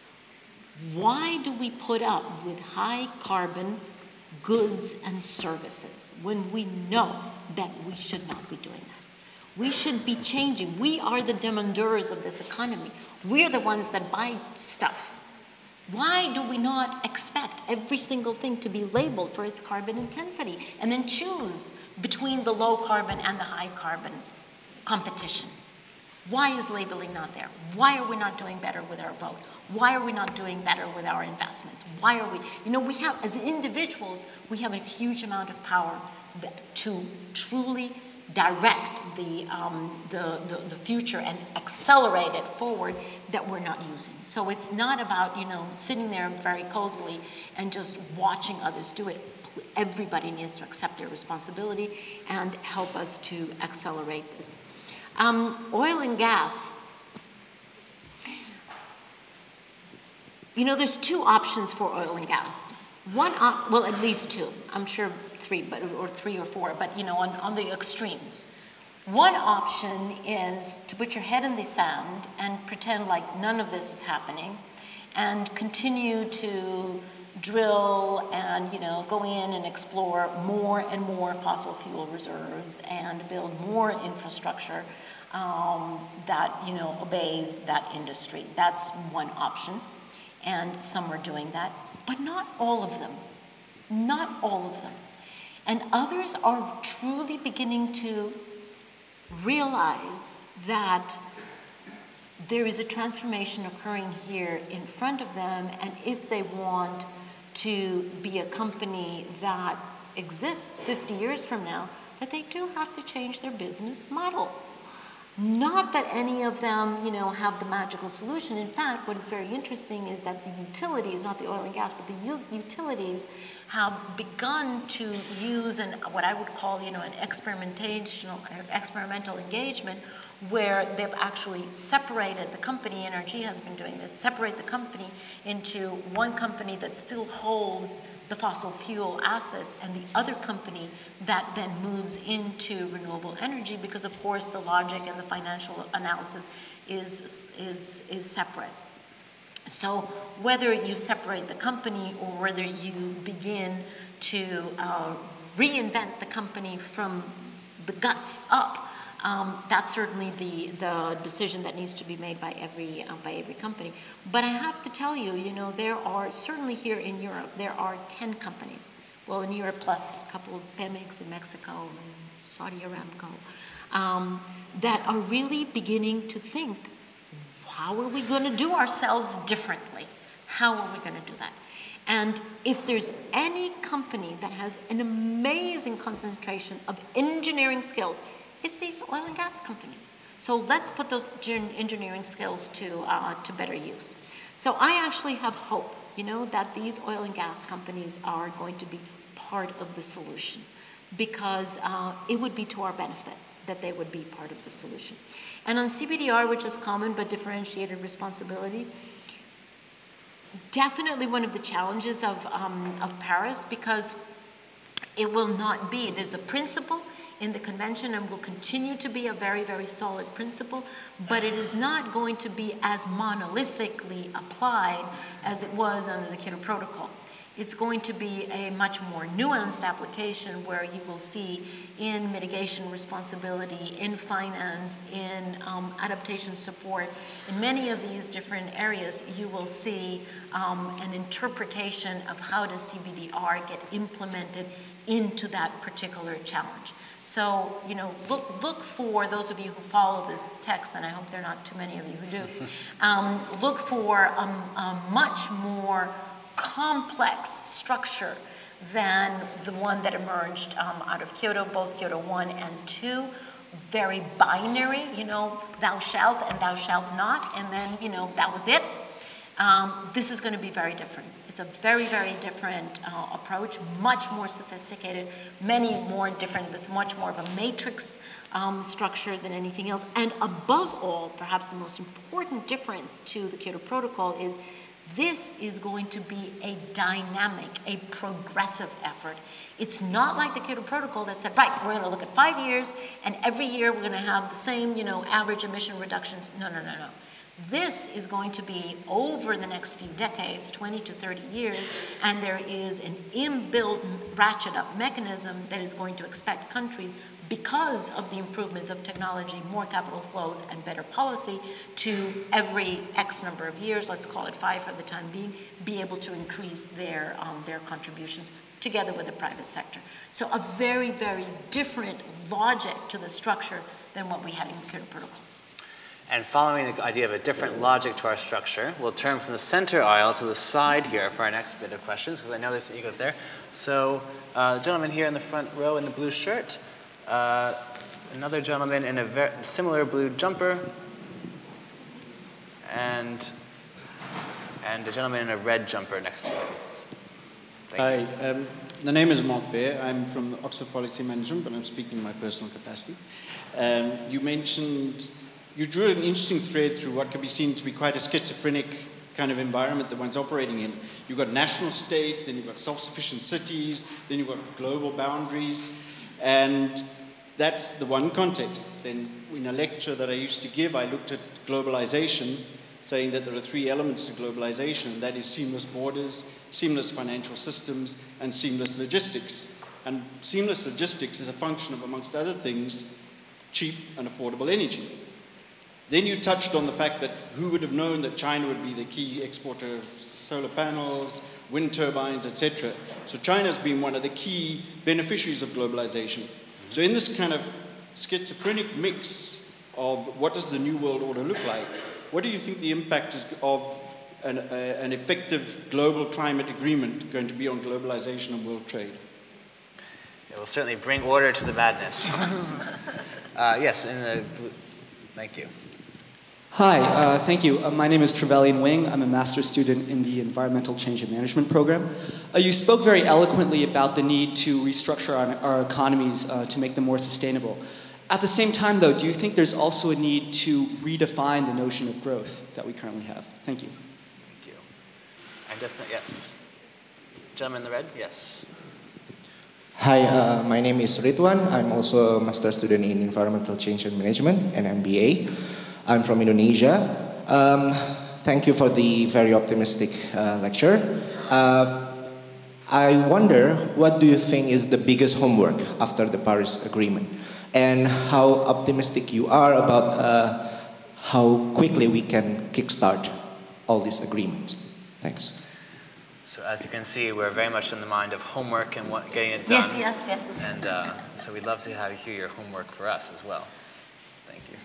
Why do we put up with high carbon goods and services when we know that we should not be doing that? We should be changing. We are the demandeurs of this economy. We're the ones that buy stuff. Why do we not expect every single thing to be labeled for its carbon intensity and then choose between the low carbon and the high carbon competition? Why is labeling not there? Why are we not doing better with our vote? Why are we not doing better with our investments? Why are we, you know, we have, as individuals, we have a huge amount of power to truly direct the future and accelerate it forward that we're not using. So it's not about, you know, sitting there very cozily and just watching others do it. Everybody needs to accept their responsibility and help us to accelerate this. Oil and gas. You know, there's two options for oil and gas. Well, at least two. I'm sure three, or three or four, but you know, on the extremes. One option is to put your head in the sand and pretend like none of this is happening, and continue to drill and, you know, go in and explore more and more fossil fuel reserves and build more infrastructure that, you know, obeys that industry. That's one option, and some are doing that, but not all of them. Not all of them. And others are truly beginning to realize that there is a transformation occurring here in front of them, and if they want to be a company that exists 50 years from now, that they do have to change their business model. Not that any of them, you know, have the magical solution. In fact, what is very interesting is that the utilities, not the oil and gas, but the utilities have begun to use what I would call, you know, an experimental engagement, where they've actually separated the company. NRG has been doing this, separate the company into one company that still holds the fossil fuel assets and the other company that then moves into renewable energy, because of course the logic and the financial analysis is separate. So whether you separate the company or whether you begin to reinvent the company from the guts up, that's certainly the decision that needs to be made by every company. But I have to tell you, you know, there are, certainly here in Europe, there are 10 companies. Well, in Europe, plus a couple of Pemex in Mexico and Saudi Aramco, that are really beginning to think, how are we going to do ourselves differently? How are we going to do that? And if there's any company that has an amazing concentration of engineering skills, it's these oil and gas companies. So let's put those engineering skills to better use. So I actually have hope, you know, that these oil and gas companies are going to be part of the solution. because it would be to our benefit that they would be part of the solution. And on CBDR, which is common but differentiated responsibility, definitely one of the challenges of Paris, because it will not be, it is a principle in the convention and will continue to be a very, very solid principle, but it is not going to be as monolithically applied as it was under the Kyoto Protocol. It's going to be a much more nuanced application where you will see in mitigation responsibility, in finance, in adaptation support, in many of these different areas, you will see an interpretation of how does CBDR get implemented into that particular challenge. So, you know, look for those of you who follow this text, and I hope there are not too many of you who do, look for a much more complex structure than the one that emerged out of Kyoto, both Kyoto 1 and 2. Very binary, you know, thou shalt and thou shalt not, and then, you know, that was it. This is going to be very different. It's a very, very different approach, much more sophisticated, many more different, it's much more of a matrix structure than anything else. And above all, perhaps the most important difference to the Kyoto Protocol is this is going to be a dynamic, a progressive effort. It's not like the Kyoto Protocol that said, right, we're going to look at 5 years, and every year we're going to have the same, you know, average emission reductions. No, no, no, no. This is going to be over the next few decades, 20 to 30 years, and there is an inbuilt ratchet-up mechanism that is going to expect countries, because of the improvements of technology, more capital flows, and better policy, to every X number of years, let's call it 5 for the time being, be able to increase their contributions together with the private sector. So a very, very different logic to the structure than what we had in the Kyoto Protocol. And following the idea of a different logic to our structure, we'll turn from the center aisle to the side here for our next bit of questions, because I know there's an ego there. So the gentleman here in the front row in the blue shirt, another gentleman in a similar blue jumper, and a gentleman in a red jumper next to him. Hi, the name is Mark Bear. I'm from Oxford Policy Management, but I'm speaking in my personal capacity. You mentioned, you drew an interesting thread through what could be seen to be quite a schizophrenic kind of environment that one's operating in. You've got national states, then you've got self-sufficient cities, then you've got global boundaries, and that's the one context. Then in a lecture that I used to give, I looked at globalization, saying that there are 3 elements to globalization, and that is seamless borders, seamless financial systems, and seamless logistics. And seamless logistics is a function of, amongst other things, cheap and affordable energy. Then you touched on the fact that who would have known that China would be the key exporter of solar panels, wind turbines, etc. So China's been one of the key beneficiaries of globalization. So in this kind of schizophrenic mix of what does the New World Order look like, what do you think the impact is of an effective global climate agreement going to be on globalization and world trade? It will certainly bring order to the madness. Yes, thank you. Hi, thank you. My name is Trevelyan Wing. I'm a master's student in the Environmental Change and Management program. You spoke very eloquently about the need to restructure our economies to make them more sustainable. At the same time, though, do you think there's also a need to redefine the notion of growth that we currently have? Thank you. Thank you. And just, yes. Gentleman in the red, yes. Hi, my name is Ridwan. I'm also a master's student in Environmental Change and Management, an MBA. I'm from Indonesia. Thank you for the very optimistic lecture. I wonder, what do you think is the biggest homework after the Paris Agreement? And how optimistic you are about how quickly we can kickstart all these agreements. Thanks. So as you can see, we're very much in the mind of homework and getting it done. Yes, yes, yes. And so we'd love to have you hear your homework for us as well. Thank you.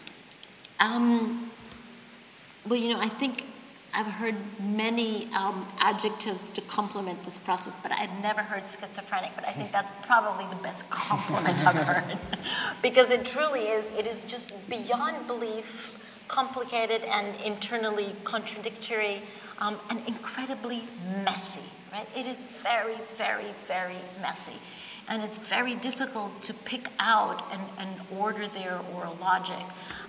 Well, you know, I think I've heard many adjectives to complement this process, but I had never heard schizophrenic, but I think that's probably the best compliment I've heard. Because it truly is, it is just beyond belief, complicated and internally contradictory, and incredibly messy, right? It is very, very, very messy. And it's very difficult to pick out an order there or a logic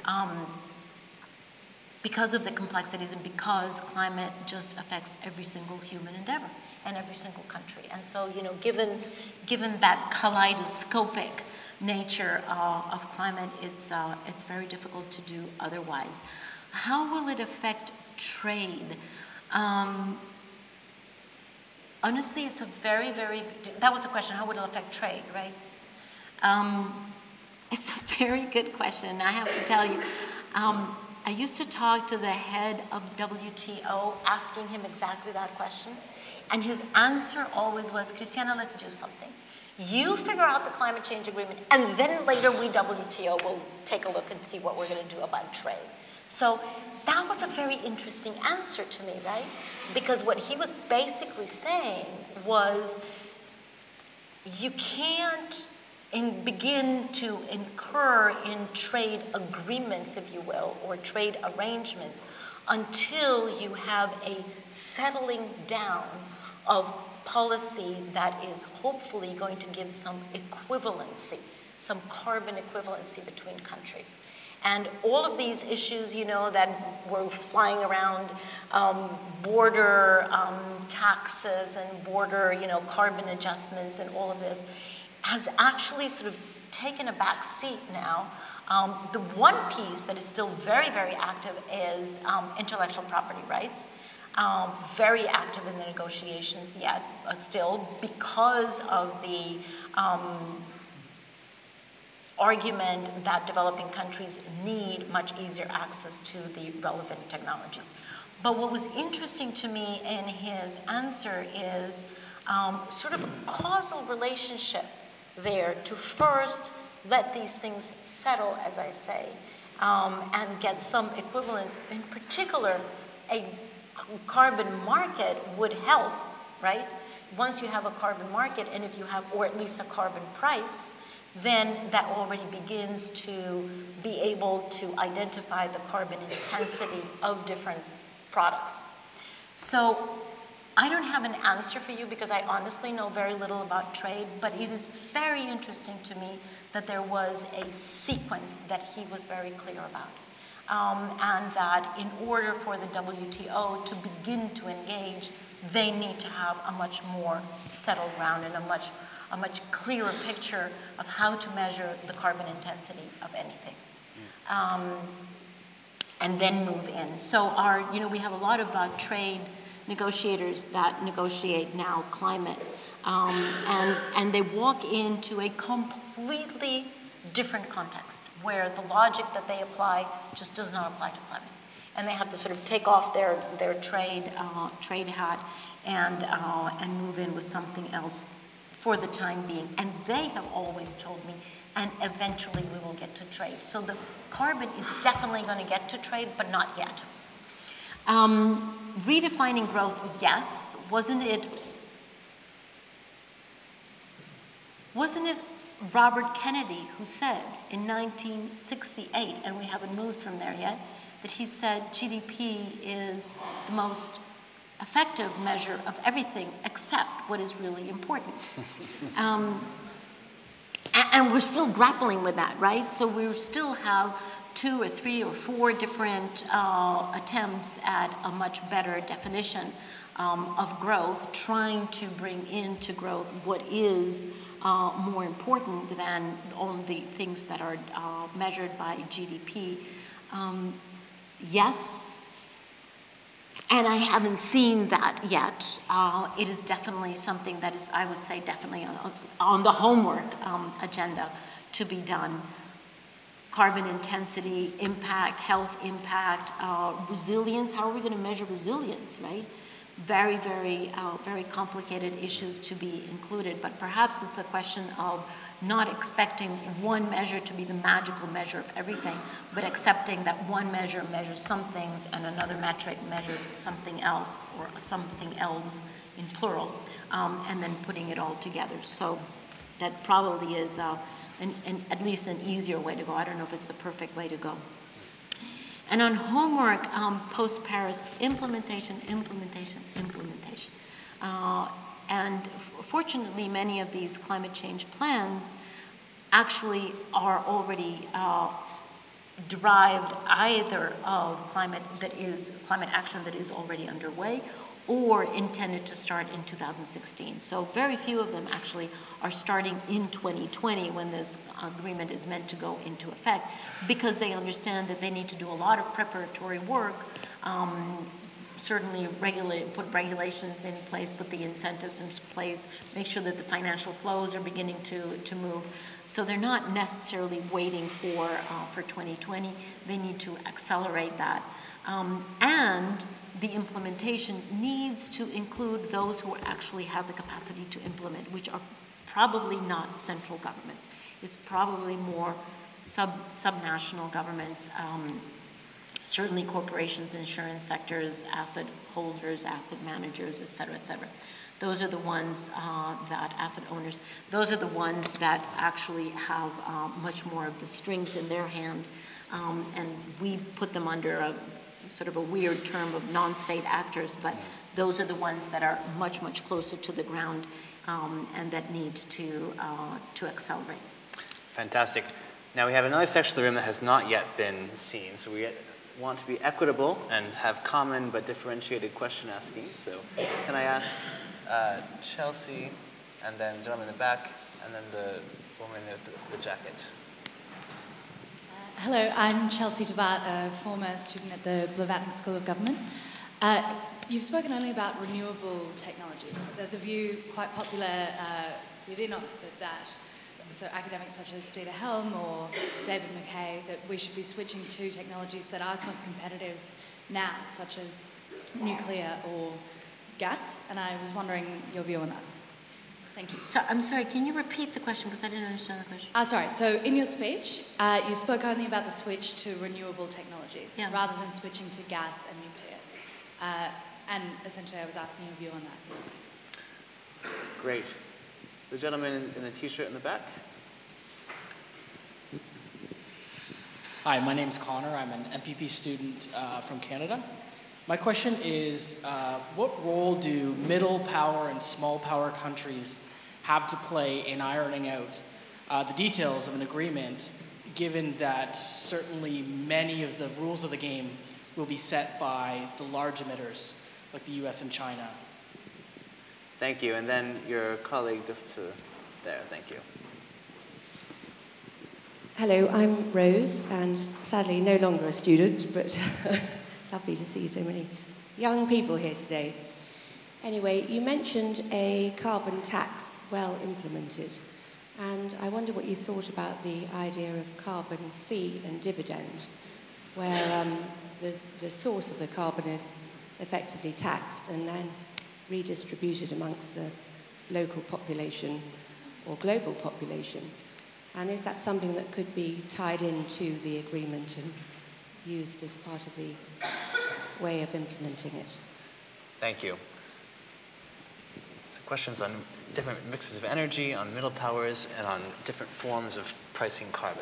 because of the complexities and because climate just affects every single human endeavor and every single country. And so, you know, given that kaleidoscopic nature of climate, it's very difficult to do otherwise. How will it affect trade? Honestly, it's a very, that was the question, how would it affect trade, right? It's a very good question. I have to tell you, I used to talk to the head of WTO, asking him exactly that question. And his answer always was, Christiana, let's do something. You figure out the climate change agreement, and then later we, WTO, will take a look and see what we're going to do about trade. So that was a very interesting answer to me, right? Because what he was basically saying was, you can't begin to incur in trade agreements, if you will, or trade arrangements until you have a settling down of policy that is hopefully going to give some equivalency, some carbon equivalency between countries. And all of these issues, you know, that were flying around, border taxes and border, you know, carbon adjustments and all of this, has actually sort of taken a back seat now. The one piece that is still very, very active is intellectual property rights. Very active in the negotiations yet still because of the argument that developing countries need much easier access to the relevant technologies. But what was interesting to me in his answer is sort of a causal relationship there to first let these things settle, as I say, and get some equivalence. In particular, a carbon market would help, right? Once you have a carbon market, and if you have, or at least a carbon price, then that already begins to be able to identify the carbon intensity of different products. So I don't have an answer for you because I honestly know very little about trade, but it is very interesting to me that there was a sequence that he was very clear about. And that in order for the WTO to begin to engage, they need to have a much more settled ground and a much clearer picture of how to measure the carbon intensity of anything. And then move in. So we have a lot of trade negotiators that negotiate now climate, and they walk into a completely different context where the logic that they apply just does not apply to climate. And they have to sort of take off their trade hat and move in with something else for the time being. And they have always told me, and eventually we will get to trade. So the carbon is definitely going to get to trade, but not yet. Redefining growth, yes. Wasn't it Robert Kennedy who said in 1968, and we haven't moved from there yet, that he said GDP is the most effective measure of everything except what is really important. And we're still grappling with that, right? So we still have 2 or 3 or 4 different attempts at a much better definition of growth, trying to bring into growth what is more important than all the things that are measured by GDP. Yes, and I haven't seen that yet. It is definitely something that is, I would say, definitely on the homework agenda to be done. Carbon intensity, impact, health impact, resilience. How are we going to measure resilience, right? Very, very, very complicated issues to be included, but perhaps it's a question of not expecting one measure to be the magical measure of everything, but accepting that one measure measures some things and another metric measures something else, or something else in plural, and then putting it all together. So that probably is at least an easier way to go. I don't know if it's the perfect way to go. And on homework, post-Paris, implementation. And fortunately, many of these climate change plans actually are already derived either of climate action that is already underway or intended to start in 2016. So very few of them actually are starting in 2020 when this agreement is meant to go into effect, because they understand that they need to do a lot of preparatory work, certainly put regulations in place, put the incentives in place, make sure that the financial flows are beginning to move. So they're not necessarily waiting for 2020. They need to accelerate that. And the implementation needs to include those who actually have the capacity to implement, which are probably not central governments. It's probably more subnational governments, certainly corporations, insurance sectors, asset holders, asset managers, et cetera, et cetera. Those are the ones asset owners, those are the ones that actually have much more of the strings in their hand, and we put them under a sort of a weird term of non-state actors, but those are the ones that are much, much closer to the ground and that need to accelerate. Fantastic. Now we have another section of the room that has not yet been seen, so we want to be equitable and have common but differentiated question asking. So can I ask Chelsea, and then the gentleman in the back, and then the woman with the jacket. Hello, I'm Chelsea Tabat, a former student at the Blavatnik School of Government. You've spoken only about renewable technologies, but there's a view quite popular within Oxford that, so academics such as Dieter Helm or David McKay, that we should be switching to technologies that are cost competitive now, such as nuclear or gas, and I was wondering your view on that. Thank you. So, I'm sorry, can you repeat the question, because I didn't understand the question? Sorry, so in your speech, you spoke only about the switch to renewable technologies, rather than switching to gas and nuclear. And essentially I was asking your view on that. Great. The gentleman in the t-shirt in the back. Hi, my name's Connor. I'm an MPP student from Canada. My question is, what role do middle power and small power countries have to play in ironing out the details of an agreement, given that certainly many of the rules of the game will be set by the large emitters, like the US and China? Thank you. And then your colleague just to there. Thank you. Hello, I'm Rose, and sadly no longer a student, but lovely to see so many young people here today. Anyway, you mentioned a carbon tax well implemented, and I wonder what you thought about the idea of carbon fee and dividend, where the source of the carbon is effectively taxed and then redistributed amongst the local population or global population. And is that something that could be tied into the agreement and used as part of the way of implementing it? Thank you. So questions on different mixes of energy, on middle powers, and on different forms of pricing carbon.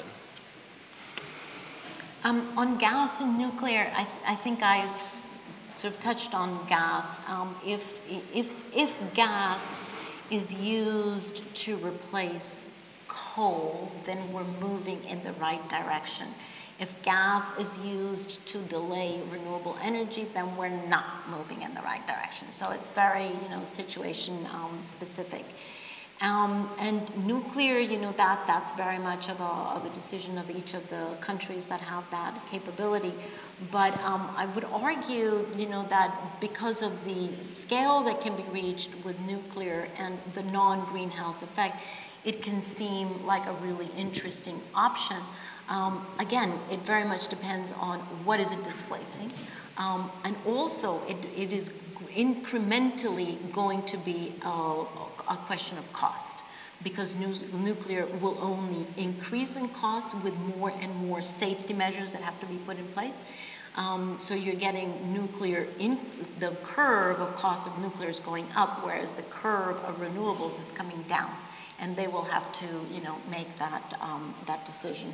On gas and nuclear, I think I sort of touched on gas. If gas is used to replace coal, then we're moving in the right direction. If gas is used to delay renewable energy, then we're not moving in the right direction. So it's very, situation specific. And nuclear, that's very much of a decision of each of the countries that have that capability. But I would argue, that because of the scale that can be reached with nuclear and the non-greenhouse effect, it can seem like a really interesting option. Again, it very much depends on what is it displacing. And also, it is incrementally going to be a question of cost, because nuclear will only increase in cost with more and more safety measures that have to be put in place. So you're getting nuclear, the curve of cost of nuclear is going up, whereas the curve of renewables is coming down. And they will have to, make that decision.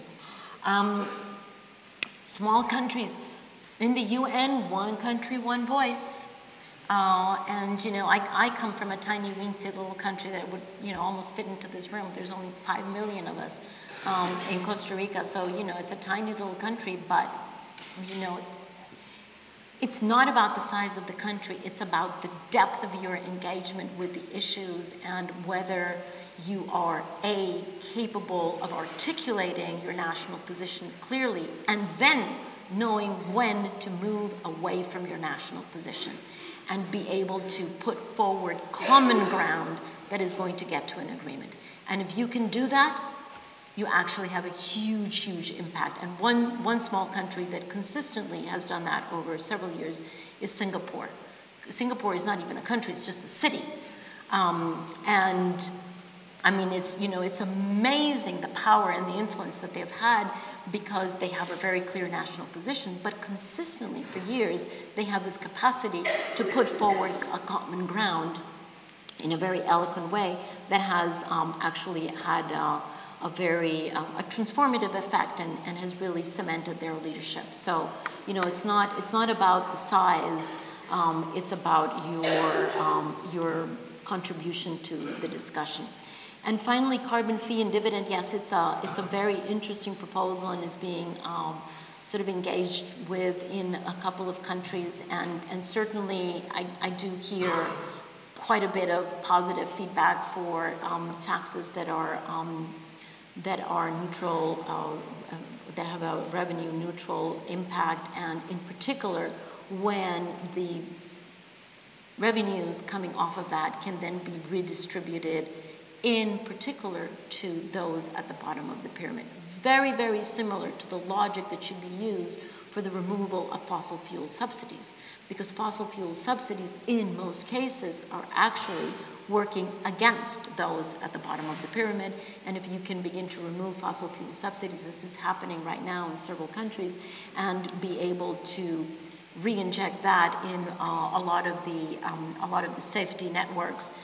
Small countries. In the UN, one country, one voice. And, you know, I come from a tiny, weensy little country that would, you know, almost fit into this room. There's only 5 million of us in Costa Rica. So, you know, it's a tiny little country, but, you know, it's not about the size of the country. It's about the depth of your engagement with the issues and whether you are, A, capable of articulating your national position clearly, and then knowing when to move away from your national position and be able to put forward common ground that is going to get to an agreement. And if you can do that, you actually have a huge, huge impact. And one small country that consistently has done that over several years is Singapore. Singapore is not even a country, it's just a city. And I mean, it's, you know, it's amazing the power and the influence that they've had because they have a very clear national position, but consistently for years, they have this capacity to put forward a common ground in a very eloquent way that has actually had a very a transformative effect and has really cemented their leadership. So, you know, it's not about the size, it's about your contribution to the discussion. And finally, carbon fee and dividend, yes, it's a very interesting proposal and is being sort of engaged with in a couple of countries, and certainly I do hear quite a bit of positive feedback for taxes that are neutral, that have a revenue neutral impact, and in particular when the revenues coming off of that can then be redistributed in particular to those at the bottom of the pyramid. Very, very similar to the logic that should be used for the removal of fossil fuel subsidies, because fossil fuel subsidies in most cases are actually working against those at the bottom of the pyramid. And if you can begin to remove fossil fuel subsidies, this is happening right now in several countries, and be able to re-inject that in a lot of the safety networks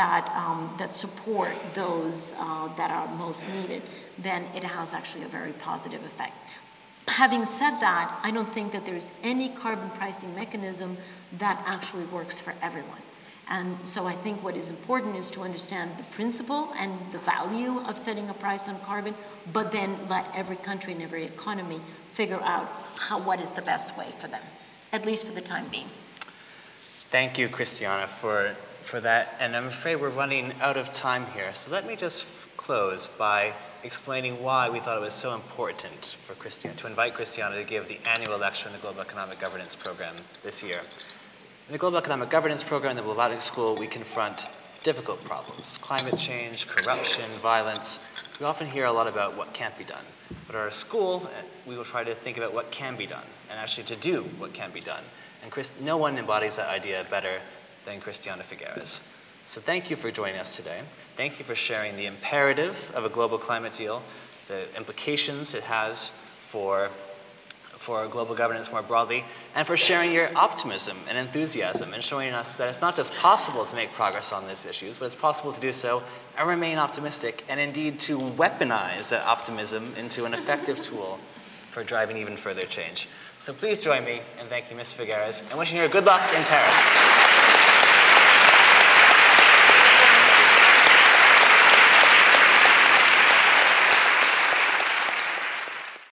that support those that are most needed, then it has actually a very positive effect. Having said that, I don't think that there's any carbon pricing mechanism that actually works for everyone. And so I think what is important is to understand the principle and the value of setting a price on carbon, but then let every country and every economy figure out what is the best way for them, at least for the time being. Thank you, Christiana, for that. And I'm afraid we're running out of time here. So let me just close by explaining why we thought it was so important for Christiana to invite Christiana to give the annual lecture in the Global Economic Governance Program this year. In the Global Economic Governance Program in the Blavatnik School, we confront difficult problems: climate change, corruption, violence. We often hear a lot about what can't be done. But at our school, we will try to think about what can be done and actually to do what can be done. And no one embodies that idea better than Christiana Figueres. So thank you for joining us today. Thank you for sharing the imperative of a global climate deal, the implications it has for global governance more broadly, and for sharing your optimism and enthusiasm and showing us that it's not just possible to make progress on these issues, but it's possible to do so and remain optimistic, and indeed to weaponize that optimism into an effective tool for driving even further change. So please join me in thanking Ms. Figueres and wishing her good luck in Paris.